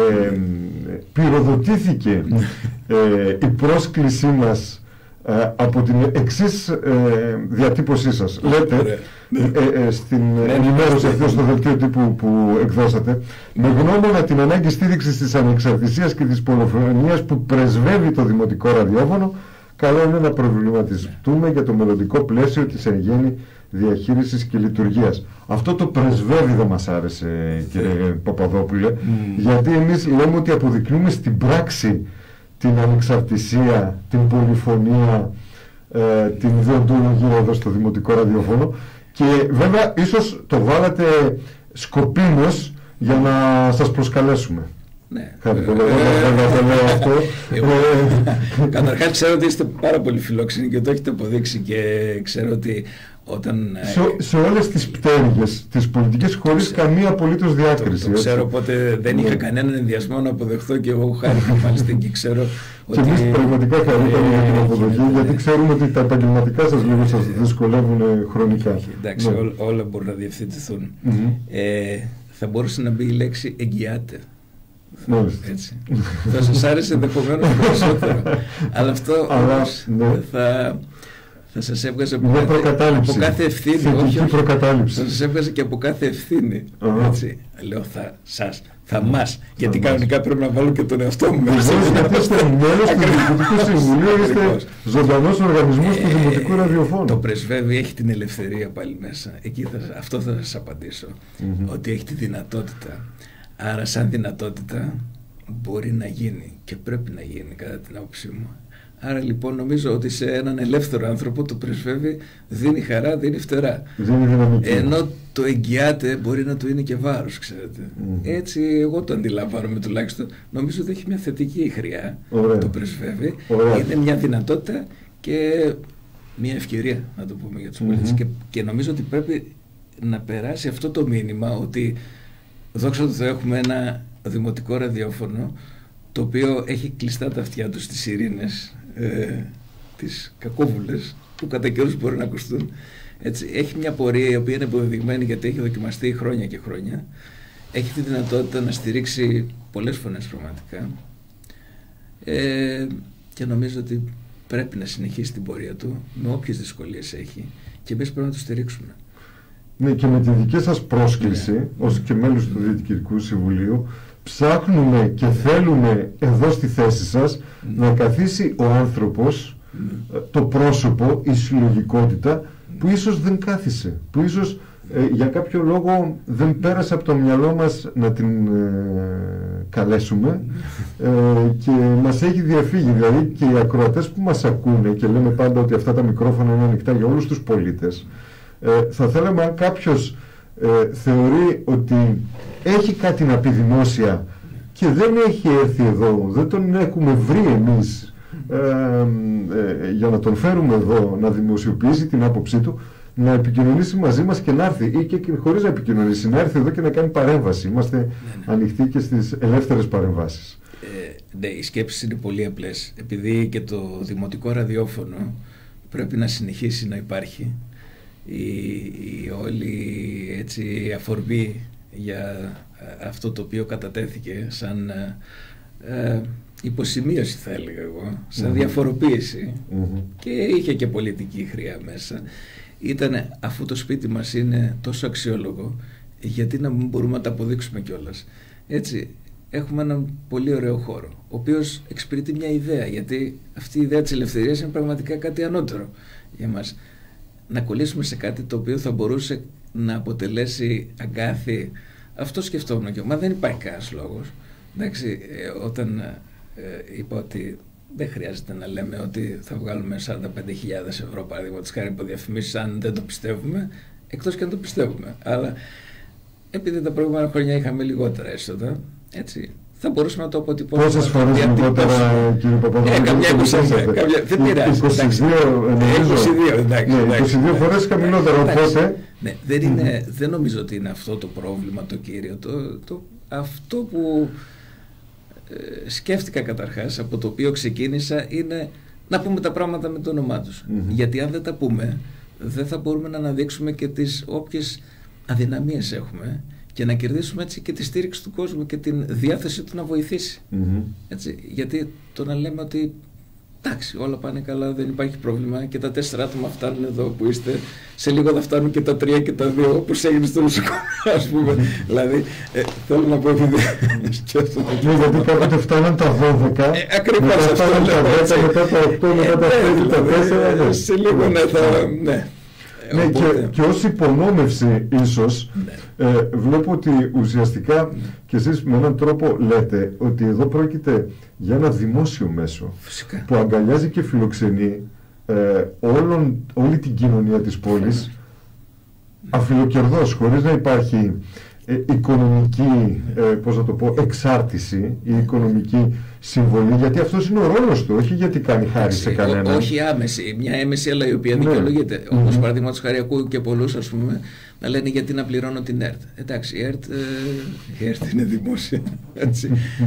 πυροδοτήθηκε ε, η πρόσκλησή μας Ε, από την εξής ε, διατύπωσή σας. Λέτε ε, ε, στην ενημέρωση αυτή στο δελτίο τύπου που εκδώσατε, με γνώμονα την ανάγκη στήριξης της ανεξαρτησίας και της πολυφωνίας που πρεσβεύει το δημοτικό ραδιόφωνο, καλό είναι να προβληματιστούμε για το μελλοντικό πλαίσιο της εν γέννη διαχείρισης και λειτουργίας. Αυτό το πρεσβεύει δεν μας άρεσε, κύριε Παπαδόπουλε, mm. γιατί εμείς λέμε ότι αποδεικνύουμε στην πράξη την ανεξαρτησία, την πολυφωνία, ε, την ιδεοντολογία εδώ στο δημοτικό ραδιόφωνο, και βέβαια ίσως το βάλατε σκοπίμως για να σας προσκαλέσουμε. Ναι. Κάτι το λέω αυτό. Καταρχάς ξέρω ότι είστε πάρα πολύ φιλόξενοι και το έχετε αποδείξει, και ξέρω ότι όταν... Σε, σε όλες τις πτέρυγες της πολιτικής, χωρίς ξέρω, καμία απολύτως διάκριση. Το, το ξέρω, οπότε δεν είχα κανέναν ενδιασμό να αποδεχθώ, και εγώ χάρηκα μάλιστα και ξέρω ότι... Και εμείς πραγματικά χαρήκαμε για την αποδοχή, γιατί ξέρουμε ότι τα επαγγελματικά σας λίγο σας δυσκολεύουν χρονικά. Εντάξει, όλα μπορούν να διευθετηθούν. Θα μπορούσε να μπει η λέξη εγγυάται. Έτσι. Θα σας άρεσε ενδεχομένως περισσότερο, αλλά αυτό όμως θα... θα σας έβγαζε από, κάθε, από κάθε ευθύνη. Όχι, όχι, θα σας έβγαζε και από κάθε ευθύνη. Uh-huh. Έτσι. Λέω θα σας, θα μας, γιατί κανονικά πρέπει να βάλω και τον εαυτό μου μέσα. Γιατί είστε μέλος του Δημοτικού Συμβουλίου, είστε ζωντανός οργανισμός του Δημοτικού Ραδιοφώνου. Το πρεσβεύει, έχει την ελευθερία πάλι μέσα. Εκεί θα, αυτό θα σας απαντήσω. Mm-hmm. Ότι έχει τη δυνατότητα. Άρα σαν δυνατότητα μπορεί να γίνει και πρέπει να γίνει, κατά την άποψή μου. Άρα λοιπόν νομίζω ότι σε έναν ελεύθερο άνθρωπο το πρεσβεύει, δίνει χαρά, δίνει φτερά. Ενώ το εγγυάται μπορεί να του είναι και βάρος, ξέρετε. Mm. Έτσι εγώ το αντιλαμβάνομαι τουλάχιστον. Νομίζω ότι έχει μια θετική χρειά. Ωραία. Το πρεσβεύει. Ωραία. Είναι μια δυνατότητα και μια ευκαιρία, να το πούμε, για τους mm-hmm. πολίτες. Και, και νομίζω ότι πρέπει να περάσει αυτό το μήνυμα ότι δόξα τω Θεώ έχουμε ένα δημοτικό ραδιόφωνο το οποίο έχει κλειστά τα αυτιά του στις ειρήνες, ε, τις κακόβουλες που κατά καιρούς μπορεί να ακουστούν. Έτσι, έχει μια πορεία η οποία είναι αποδεδειγμένη, γιατί έχει δοκιμαστεί χρόνια και χρόνια. Έχει τη δυνατότητα να στηρίξει πολλές φωνές πραγματικά, ε, και νομίζω ότι πρέπει να συνεχίσει την πορεία του με όποιες δυσκολίες έχει, και εμείς πρέπει να το στηρίξουμε. Ναι, και με τη δική σας πρόσκληση, ναι, ως και μέλος του Διοικητικού Συμβουλίου, ψάχνουμε και θέλουμε εδώ στη θέση σας mm. να καθίσει ο άνθρωπος mm. το πρόσωπο, η συλλογικότητα που ίσως δεν κάθισε, που ίσως ε, για κάποιο λόγο δεν πέρασε από το μυαλό μας να την ε, καλέσουμε ε, και μας έχει διαφύγει. Δηλαδή και οι ακροατές που μας ακούνε και λέμε πάντα ότι αυτά τα μικρόφωνα είναι ανοιχτά για όλους τους πολίτες, ε, θα θέλαμε αν κάποιος ε, θεωρεί ότι έχει κάτι να πει δημόσια και δεν έχει έρθει εδώ, δεν τον έχουμε βρει εμείς ε, ε, για να τον φέρουμε εδώ να δημοσιοποιήσει την άποψή του, να επικοινωνήσει μαζί μας και να έρθει, ή και χωρίς να επικοινωνήσει, να έρθει εδώ και να κάνει παρέμβαση. Είμαστε ναι, ναι. ανοιχτοί και στις ελεύθερες παρεμβάσεις. Ε, ναι, οι σκέψεις είναι πολύ απλές. Επειδή και το δημοτικό ραδιόφωνο πρέπει να συνεχίσει να υπάρχει, η, η όλη έτσι, αφορμή για αυτό το οποίο κατατέθηκε σαν ε, υποσημείωση, θα έλεγα εγώ, σαν mm-hmm. διαφοροποίηση mm-hmm. και είχε και πολιτική χρειά μέσα, ήταν αφού το σπίτι μας είναι τόσο αξιόλογο, γιατί να μην μπορούμε να τα αποδείξουμε κιόλας. Έτσι, έχουμε έναν πολύ ωραίο χώρο, ο οποίος εξυπηρετεί μια ιδέα, γιατί αυτή η ιδέα της ελευθερίας είναι πραγματικά κάτι ανώτερο για μας. Να κολλήσουμε σε κάτι το οποίο θα μπορούσε να αποτελέσει αγκάθι. Αυτό σκεφτόμουν και μα δεν υπάρχει κανένας λόγος. Εντάξει, ε, όταν ε, είπα ότι δεν χρειάζεται να λέμε ότι θα βγάλουμε σαράντα πέντε χιλιάδες ευρώ παραδείγματος χάρη από διαφημίσεις, αν δεν το πιστεύουμε, εκτός και αν το πιστεύουμε. Αλλά επειδή τα προηγούμενα χρόνια είχαμε λιγότερα έσοδα, έτσι, θα μπορούσαμε να το αποτυπώσουμε. Πόσες φορές λιγότερα, κύριε Παπαδόπουλο? Ε, καμιά είκοσι δύο. Δεν πειράζει. είκοσι δύο φορές χαμηλότερα. Οπότε. Ναι, δεν, είναι, δεν νομίζω ότι είναι αυτό το πρόβλημα το κύριο. Το, το, αυτό που ε, σκέφτηκα καταρχάς, από το οποίο ξεκίνησα, είναι να πούμε τα πράγματα με το όνομά τους. Mm-hmm. Γιατί αν δεν τα πούμε, δεν θα μπορούμε να αναδείξουμε και τις όποιες αδυναμίες έχουμε και να κερδίσουμε έτσι και τη στήριξη του κόσμου και την διάθεση του να βοηθήσει. Mm-hmm. Έτσι, γιατί το να λέμε ότι εντάξει, όλα πάνε καλά, δεν υπάρχει πρόβλημα και τα τέσσερα άτομα φτάνουν εδώ που είστε, σε λίγο θα φτάνουν και τα τρία και τα δύο, όπως έγινε στο νοσοκομείο, ας πούμε. Δηλαδή, ε, θέλω να πω επειδή σκέφτομαι. Ναι, γιατί κάποτε φτάναν τα δώδεκα, ε, ακριβώς μετά αυτό φτάναν τα δέκα, μετά τα οκτώ, μετά τα πέντε, τα τέσσερα. Σε λίγο ναι, θα... Ναι. Ναι, και, και ως υπονόμευση ίσως ναι. ε, βλέπω ότι ουσιαστικά ναι. και εσείς με έναν τρόπο λέτε ότι εδώ πρόκειται για ένα δημόσιο μέσο. Φυσικά. Που αγκαλιάζει και φιλοξενεί ε, όλον, όλη την κοινωνία της πόλης ναι. αφιλοκερδώς, χωρίς να υπάρχει ε, οικονομική ε, πώς να το πω, εξάρτηση ή οικονομική συμβολή, γιατί αυτός είναι ο ρόλος του, όχι γιατί κάνει χάρη σε κανέναν. Όχι άμεση, μια έμεση, αλλά η οποία ναι. δικαιολογείται. Mm-hmm. Όπως παραδείγματος χάρη ακούω και πολλούς, ας πούμε, να λένε γιατί να πληρώνω την ΕΡΤ. Εντάξει, η ΕΡΤ, ε, η ΕΡΤ είναι δημόσια. Έτσι.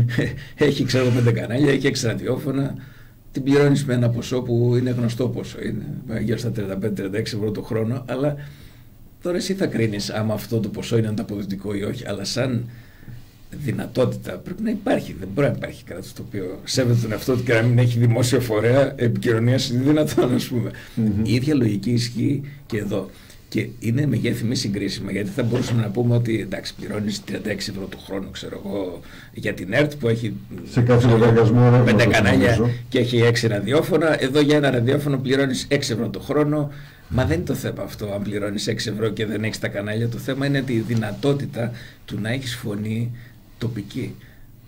Έχει ξέρω πέντε κανάλια, έχει έξι ραδιόφωνα. Την πληρώνεις με ένα ποσό που είναι γνωστό ποσό. Είναι γύρω στα τριάντα πέντε με τριάντα έξι ευρώ το χρόνο, αλλά τώρα εσύ θα κρίνεις άμα αυτό το ποσό είναι ανταποδοτικό ή όχι. Αλλά σαν δυνατότητα πρέπει να υπάρχει. Δεν μπορεί να υπάρχει κράτος το οποίο σέβεται τον εαυτό του και να μην έχει δημόσιο φορέα επικοινωνίας δυνατόν, ας πούμε. Mm-hmm. Η ίδια λογική ισχύει και εδώ. Και είναι μεγέθη μη συγκρίσιμα, γιατί θα μπορούσαμε να πούμε ότι εντάξει, πληρώνεις τριάντα έξι ευρώ το χρόνο, ξέρω εγώ, για την ΕΡΤ που έχει σε κάθε λογαριασμό πέντε κανάλια και έχει έξι ραδιόφωνα. Εδώ για ένα ραδιόφωνο πληρώνεις έξι ευρώ το χρόνο. Μα δεν είναι το θέμα αυτό, αν πληρώνεις έξι ευρώ και δεν έχεις τα κανάλια. Το θέμα είναι τη δυνατότητα του να έχεις φωνή τοπική,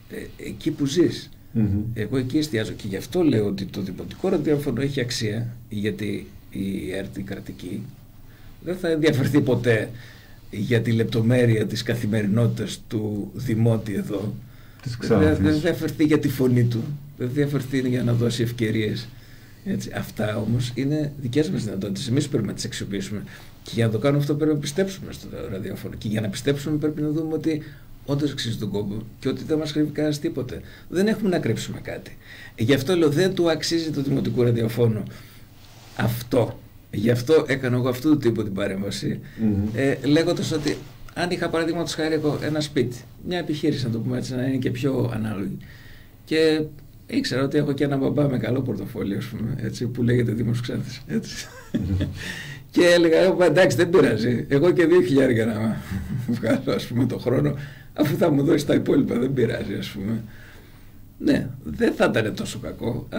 ε, εκεί που ζεις. Mm-hmm. Εγώ εκεί εστιάζω και γι' αυτό λέω ότι το δημοτικό ραδιόφωνο έχει αξία, γιατί η ΕΡΤ, η κρατική, δεν θα ενδιαφερθεί ποτέ για τη λεπτομέρεια της καθημερινότητας του δημότη εδώ. Δεν θα ενδιαφερθεί για τη φωνή του, δεν θα ενδιαφερθεί για να δώσει ευκαιρίες. Έτσι, αυτά όμως είναι δικές μας δυνατότητες. Εμείς πρέπει να τις αξιοποιήσουμε. Και για να το κάνουμε αυτό πρέπει να πιστέψουμε στο ραδιόφωνο. Και για να πιστέψουμε πρέπει να δούμε ότι όντως αξίζει τον κόπο και ότι δεν μας κρύβει κανένας τίποτε. Δεν έχουμε να κρύψουμε κάτι. Γι' αυτό λέω δεν του αξίζει το δημοτικό ραδιοφώνου αυτό. Γι' αυτό έκανα εγώ αυτού του τύπου την παρέμβαση, mm-hmm. ε, λέγοντας ότι αν είχα παραδείγματος χάρη εγώ ένα σπίτι, μια επιχείρηση να το πούμε έτσι, να είναι και πιο ανάλογη, και ήξερα ότι έχω και ένα μπαμπά με καλό πορτοφόλιο, ας πούμε, έτσι, που λέγεται Δήμος Ξάνθης, έτσι. Mm-hmm. Και έλεγα, εντάξει, δεν πειράζει, εγώ και δύο χιλιάρικα να βγάλω, ας πούμε, το χρόνο, αφού θα μου δώσει τα υπόλοιπα, δεν πειράζει, ας πούμε. Ναι, δεν θα ήταν τόσο κακό, αλλά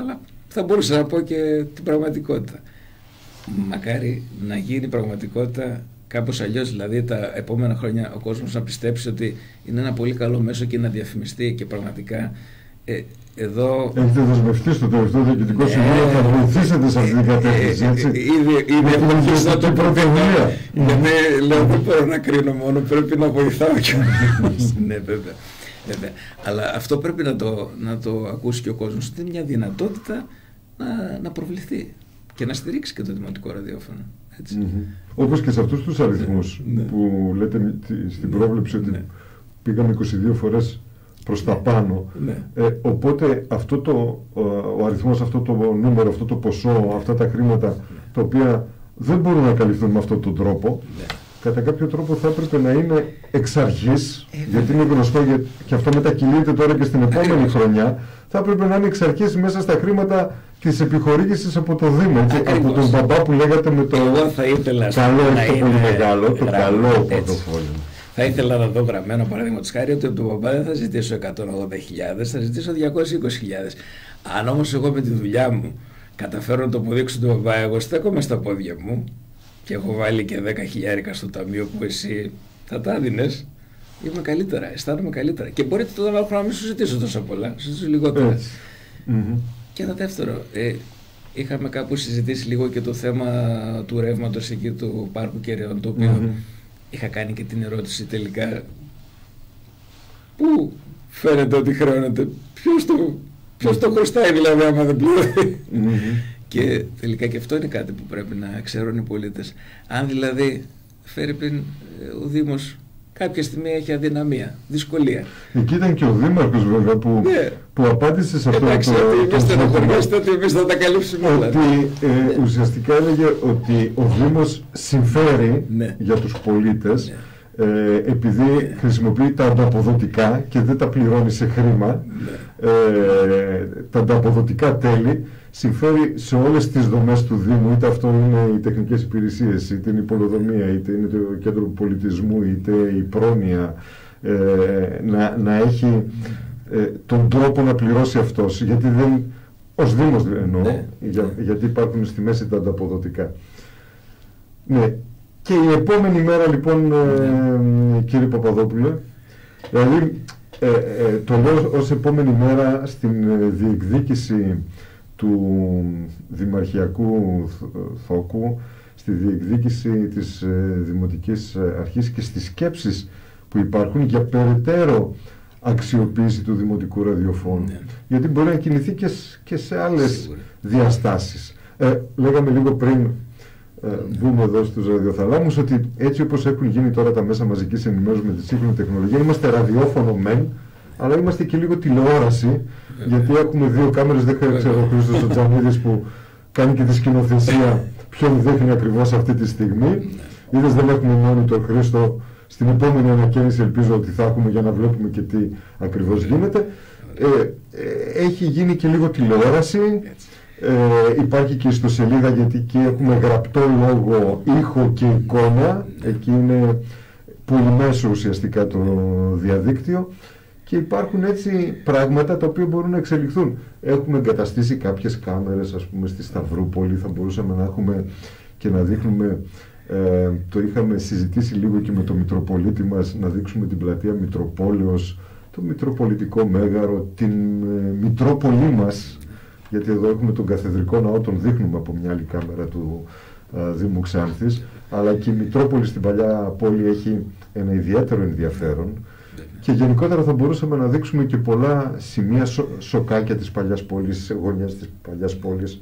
θα μπορούσα να πω και την πραγματικότητα. Μακάρι να γίνει πραγματικότητα κάπως αλλιώς, δηλαδή τα επόμενα χρόνια ο κόσμος να πιστέψει ότι είναι ένα πολύ καλό μέσο και να διαφημιστεί και πραγματικά ε, εδώ... Έχετε δεσμευτεί στο τελευταίο Διοικητικό Συμβούλιο, θα βοηθήσετε σε αυτή την κατεύθυνση, έτσι. Ήδη έχω αρχίσει να το πρωτοβουλία. Γιατί λέω δεν μπορώ να κρίνω μόνο, πρέπει να βοηθάω κιόλας. Ναι, βέβαια. Βέβαια. Αλλά αυτό πρέπει να το, να το ακούσει και ο κόσμος, ότι είναι μια δυνατότητα να, να προβληθεί και να στηρίξει και το δημοτικό ραδιόφωνο. Mm-hmm. Όπως και σε αυτούς τους αριθμούς ναι, που λέτε στην πρόβλεψη ότι ναι, πήγαμε είκοσι δύο φορές προς τα πάνω. Ναι. Ε, οπότε αυτό το, ο αριθμός, αυτό το νούμερο, αυτό το ποσό, αυτά τα χρήματα ναι, τα οποία δεν μπορούν να καλυφθούν με αυτόν τον τρόπο, ναι, κατά κάποιο τρόπο θα έπρεπε να είναι εξ αρχής, ε, γιατί είναι γνωστό για, και αυτό μετακυλείται τώρα και στην επόμενη ε, χρονιά, θα έπρεπε να είναι εξ αρχής μέσα στα χρήματα της επιχορήγησης από το Δήμο, έτσι, από τον μπαμπά που λέγατε με το εγώ θα ήθελα καλό, να το είναι πολύ μεγάλο, το γραμμένο, καλό πορτοφόλιο. Θα ήθελα να δω γραμμένο παραδείγματος χάρη ότι από τον μπαμπά δεν θα ζητήσω εκατόν ογδόντα χιλιάδες, θα ζητήσω διακόσιες είκοσι χιλιάδες. Αν όμως εγώ με τη δουλειά μου καταφέρω να το αποδείξω τον μπαμπά, εγώ στέκομαι στα πόδια μου και έχω βάλει και δέκα χιλιάρικα στο ταμείο που εσύ θα τα έδινες, είμαι καλύτερα, αισθάνομαι καλύτερα. Και μπορείτε τον άλλο χρόνο να μην σου ζητήσω τόσο πολλά, σου ζητήσω λιγότερα. Mm-hmm. Και ένα δεύτερο, ε, είχαμε κάπου συζητήσει λίγο και το θέμα του ρεύματος εκεί του πάρκου Κεραιών, το οποίο mm-hmm, είχα κάνει και την ερώτηση τελικά πού φαίνεται ότι χρεώνεται, ποιος το, ποιος το χρωστάει δηλαδή άμα δεν πληρώνει. Mm-hmm. Και τελικά και αυτό είναι κάτι που πρέπει να ξέρουν οι πολίτες. Αν δηλαδή φέρει πριν ο Δήμος κάποια στιγμή έχει αδυναμία, δυσκολία. Εκεί ήταν και ο Δήμαρχος βέβαια που, ναι, που απάντησε σε αυτό. Εντάξει, το, ότι εμείς στενοχωριέστε ότι εμείς θα τα καλύψουμε όλα. Ότι ε, ουσιαστικά έλεγε ότι ο Δήμος συμφέρει ναι, για τους πολίτες ναι, ε, επειδή ναι, χρησιμοποιεί τα ανταποδοτικά και δεν τα πληρώνει σε χρήμα, ναι, ε, τα ανταποδοτικά τέλη, συμφέρει σε όλες τις δομές του Δήμου, είτε αυτό είναι οι τεχνικές υπηρεσίες, είτε είναι η πολεοδομία, είτε είναι το κέντρο πολιτισμού, είτε η πρόνοια, ε, να, να έχει ε, τον τρόπο να πληρώσει αυτός, γιατί δεν, ως Δήμος εννοώ, ναι, για, γιατί υπάρχουν στη μέση τα ανταποδοτικά. Ναι. Και η επόμενη μέρα λοιπόν, ε, κύριε Παπαδόπουλε, δηλαδή ε, ε, το λέω ως επόμενη μέρα στην ε, διεκδίκηση του Δημαρχιακού Θόκου, στη διεκδίκηση της ε, Δημοτικής Αρχής και στις σκέψεις που υπάρχουν για περαιτέρω αξιοποίηση του Δημοτικού Ραδιοφώνου. Ναι. Γιατί μπορεί να κινηθεί και, και σε άλλες Σίγουρα. διαστάσεις. Ε, λέγαμε λίγο πριν ε, μπούμε εδώ στους ραδιοθαλάμους ότι έτσι όπως έχουν γίνει τώρα τα μέσα μαζικής ενημέρωσης με τη σύγχρονη τεχνολογία, είμαστε ραδιόφωνο μεν, αλλά είμαστε και λίγο τηλεόραση, γιατί έχουμε δύο κάμερες, δεν ξέρω ο Χρήστος ο Τζανίδης που κάνει και τη σκηνοθεσία ποιον δείχνει ακριβώς αυτή τη στιγμή. Είδες, δεν έχουμε μόνο τον Χρήστο, στην επόμενη ανακαίνιση ελπίζω ότι θα έχουμε για να βλέπουμε και τι ακριβώς γίνεται. Ε, ε, έχει γίνει και λίγο τηλεόραση, ε, υπάρχει και ιστοσελίδα γιατί εκεί έχουμε γραπτό λόγο, ήχο και εικόνα, εκεί είναι πολυμέσο ουσιαστικά το διαδίκτυο. Και υπάρχουν έτσι πράγματα τα οποία μπορούν να εξελιχθούν. Έχουμε εγκαταστήσει κάποιες κάμερες, ας πούμε, στη Σταυρούπολη, θα μπορούσαμε να έχουμε και να δείχνουμε, ε, το είχαμε συζητήσει λίγο και με το Μητροπολίτη μας, να δείξουμε την πλατεία Μητροπόλεως, το Μητροπολιτικό Μέγαρο, την ε, Μητρόπολη μας, γιατί εδώ έχουμε τον Καθεδρικό Ναό, τον δείχνουμε από μια άλλη κάμερα του ε, Δήμου Ξάνθης, αλλά και η Μητρόπολη στην παλιά πόλη έχει ένα ιδιαίτερο ενδιαφέρον. Και γενικότερα θα μπορούσαμε να δείξουμε και πολλά σημεία σο, σοκάκια της παλιάς πόλης, γωνιές της παλιάς πόλης,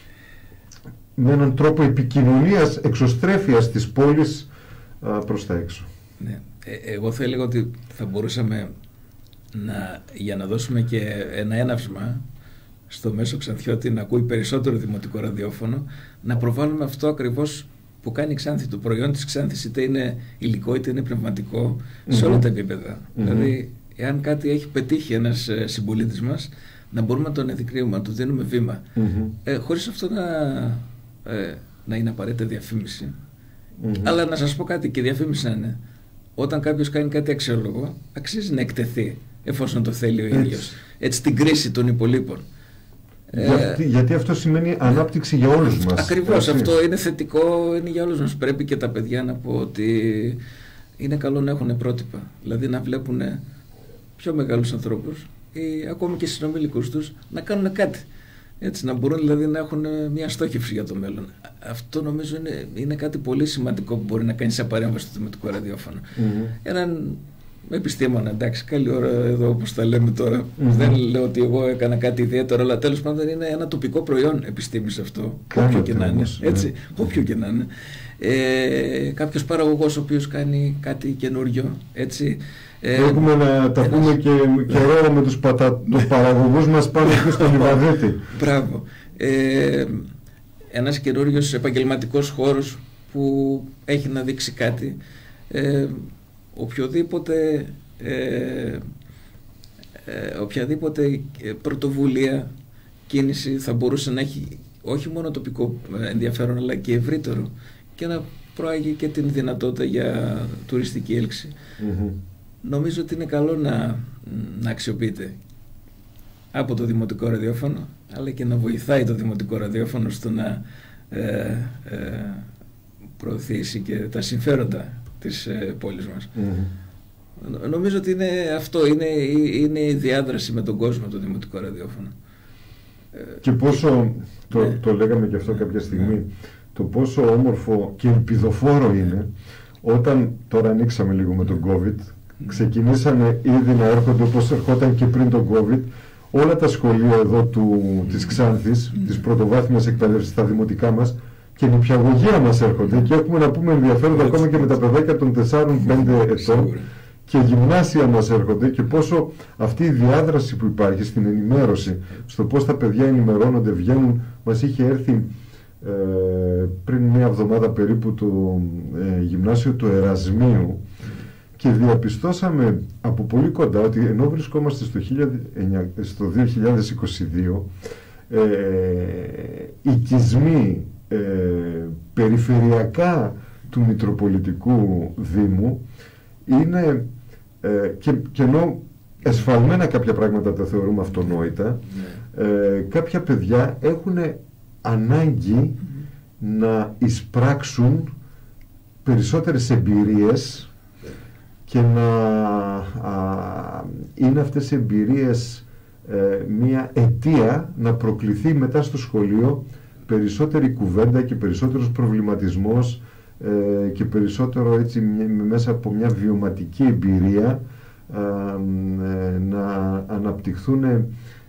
με έναν τρόπο επικοινωνίας, εξωστρέφειας της πόλης α, προς τα έξω. Ναι. Ε, εγώ θα έλεγα ότι θα μπορούσαμε να, για να δώσουμε και ένα έναυσμα στο μέσο Ξανθιώτη να ακούει περισσότερο δημοτικό ραδιόφωνο, να προβάλλουμε αυτό ακριβώς που κάνει η Ξάνθη, το προϊόν της Ξάνθης, είτε είναι υλικό είτε είναι πνευματικό, mm-hmm, σε όλα τα επίπεδα. Mm-hmm. Δηλαδή, εάν κάτι έχει πετύχει ένας ε, συμπολίτης μας, να μπορούμε να τον ενδεικνύουμε, να του δίνουμε βήμα. Mm-hmm. Ε, χωρίς αυτό να, ε, να είναι απαραίτητα διαφήμιση. Mm-hmm. Αλλά να σας πω κάτι, και διαφήμιση να είναι. Όταν κάποιος κάνει κάτι αξιόλογο, αξίζει να εκτεθεί, εφόσον το θέλει ο ίδιος. Έτσι, στην κρίση των υπολείπων. Γιατί, ε, γιατί αυτό σημαίνει ανάπτυξη για όλους μας. Ακριβώς, αυτό είναι θετικό, είναι για όλους μας. Πρέπει και τα παιδιά να πω ότι είναι καλό να έχουν πρότυπα. Δηλαδή να βλέπουν πιο μεγάλους ανθρώπους ή ακόμη και συνομιλικούς τους να κάνουν κάτι. Έτσι, να μπορούν δηλαδή να έχουν μια στόχευση για το μέλλον. Αυτό νομίζω είναι, είναι κάτι πολύ σημαντικό που μπορεί να κάνει σε παρέμβαση στο δημοτικό ραδιόφωνο. Mm-hmm. Έναν επιστήμονα, εντάξει, καλή ώρα εδώ όπως τα λέμε τώρα. Mm-hmm. Δεν λέω ότι εγώ έκανα κάτι ιδιαίτερο, αλλά τέλος πάντων είναι ένα τοπικό προϊόν επιστήμης αυτό. Όποιο και να είναι. Έτσι, yeah. Όποιο και να είναι. Ε, κάποιος παραγωγός ο οποίος κάνει κάτι καινούριο. Έτσι. Έχουμε ε, να τα ένας... πούμε και καιρό με τους, πατα... τους παραγωγούς μας πάνω εκεί στο Λιβαδέτη. Μπράβο. Ε, ένας καινούριος επαγγελματικός χώρος που έχει να δείξει κάτι. Ε, οποιοδήποτε, ε, ε, οποιαδήποτε πρωτοβουλία, κίνηση θα μπορούσε να έχει όχι μόνο τοπικό ενδιαφέρον αλλά και ευρύτερο και να προάγει και την δυνατότητα για τουριστική έλξη. Mm-hmm. Νομίζω ότι είναι καλό να, να αξιοποιείται από το δημοτικό ραδιόφωνο αλλά και να βοηθάει το δημοτικό ραδιόφωνο στο να ε, ε, προωθήσει και τα συμφέροντα της ε, πόλης μας. Mm-hmm. Νομίζω ότι είναι αυτό, είναι, είναι η διάδραση με τον κόσμο το δημοτικό ραδιόφωνο. Και πόσο, το, ναι. το λέγαμε και αυτό κάποια στιγμή, ναι. το πόσο όμορφο και ελπιδοφόρο είναι όταν τώρα ανοίξαμε λίγο με τον COVID, ξεκινήσανε ήδη να έρχονται όπως ερχόταν και πριν τον COVID όλα τα σχολεία εδώ του, της Ξάνθης, mm. της πρωτοβάθμιας εκπαίδευσης στα δημοτικά μας και νηπιαγωγεία μας έρχονται και έχουμε να πούμε ενδιαφέροντα ακόμα και με τα παιδάκια των τεσσάρων πέντε ετών και γυμνάσια μας έρχονται και πόσο αυτή η διάδραση που υπάρχει στην ενημέρωση, στο πώς τα παιδιά ενημερώνονται, βγαίνουν, μας είχε έρθει ε, πριν μια εβδομάδα περίπου το ε, γυμνάσιο του Ερασμίου και διαπιστώσαμε από πολύ κοντά ότι ενώ βρισκόμαστε στο, στο δύο χιλιάδες είκοσι δύο ε, οικισμοί ε, περιφερειακά του Μητροπολιτικού Δήμου είναι ε, και, και ενώ εσφαλμένα κάποια πράγματα τα θεωρούμε αυτονόητα, ε, κάποια παιδιά έχουν ανάγκη να εισπράξουν περισσότερες εμπειρίες και να α, είναι αυτές οι εμπειρίες ε, μια αιτία να προκληθεί μετά στο σχολείο περισσότερη κουβέντα και περισσότερος προβληματισμός ε, και περισσότερο έτσι μέσα από μια βιωματική εμπειρία ε, ε, να αναπτυχθούν ε,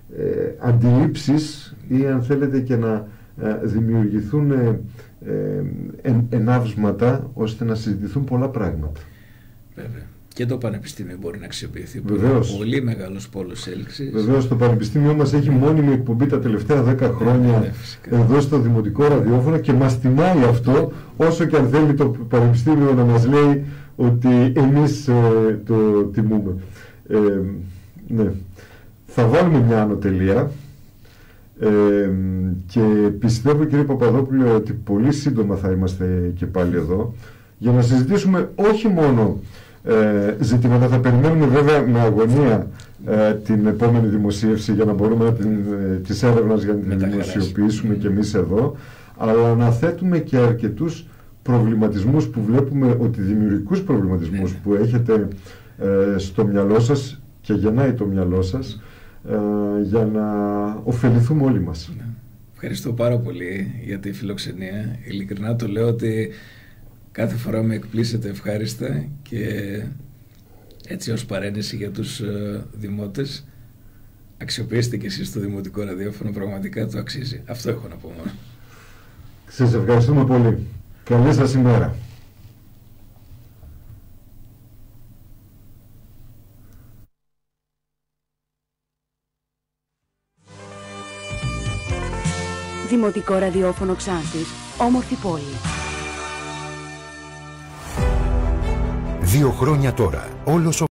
αντιλήψεις ή αν θέλετε και να ε, δημιουργηθούν ε, ε, εν, ενάβσματα ώστε να συζητηθούν πολλά πράγματα. Βέβαια. Και το Πανεπιστήμιο μπορεί να αξιοποιηθεί. Βεβαίως. Πολύ μεγάλος πόλος έλξης. Βεβαίως, το Πανεπιστήμιο μας έχει μόνιμη εκπομπή τα τελευταία δέκα χρόνια ναι, εδώ στο Δημοτικό Ραδιόφωνο και μας τιμάει αυτό, όσο και αν θέλει το Πανεπιστήμιο να μας λέει ότι εμείς ε, το τιμούμε. Ε, ναι. Θα βάλουμε μια ανωτελεία ε, και πιστεύω, κύριε Παπαδόπουλε, ότι πολύ σύντομα θα είμαστε και πάλι εδώ για να συζητήσουμε όχι μόνο Ε, ζητήματα. Θα περιμένουμε βέβαια με αγωνία ε, την επόμενη δημοσίευση για να μπορούμε να την, ε, της έρευνας για να την δημοσιοποιήσουμε και εμείς εδώ, αλλά να θέτουμε και αρκετούς προβληματισμούς που βλέπουμε, ότι δημιουργικούς προβληματισμούς που έχετε ε, στο μυαλό σας και γεννάει το μυαλό σας ε, για να ωφεληθούμε όλοι μας. Ευχαριστώ πάρα πολύ για τη φιλοξενία. Ειλικρινά το λέω ότι κάθε φορά με εκπλήσετε ευχάριστα και έτσι ως παρένεση για τους uh, δημότες αξιοποιήστε και εσείς το Δημοτικό Ραδιόφωνο, πραγματικά το αξίζει. Αυτό έχω να πω μόνο. Σας ευχαριστούμε πολύ. Καλή σας ημέρα. Δημοτικό Ραδιόφωνο Ξάνθης, όμορφη πόλη. Δύο χρόνια τώρα, όλος ο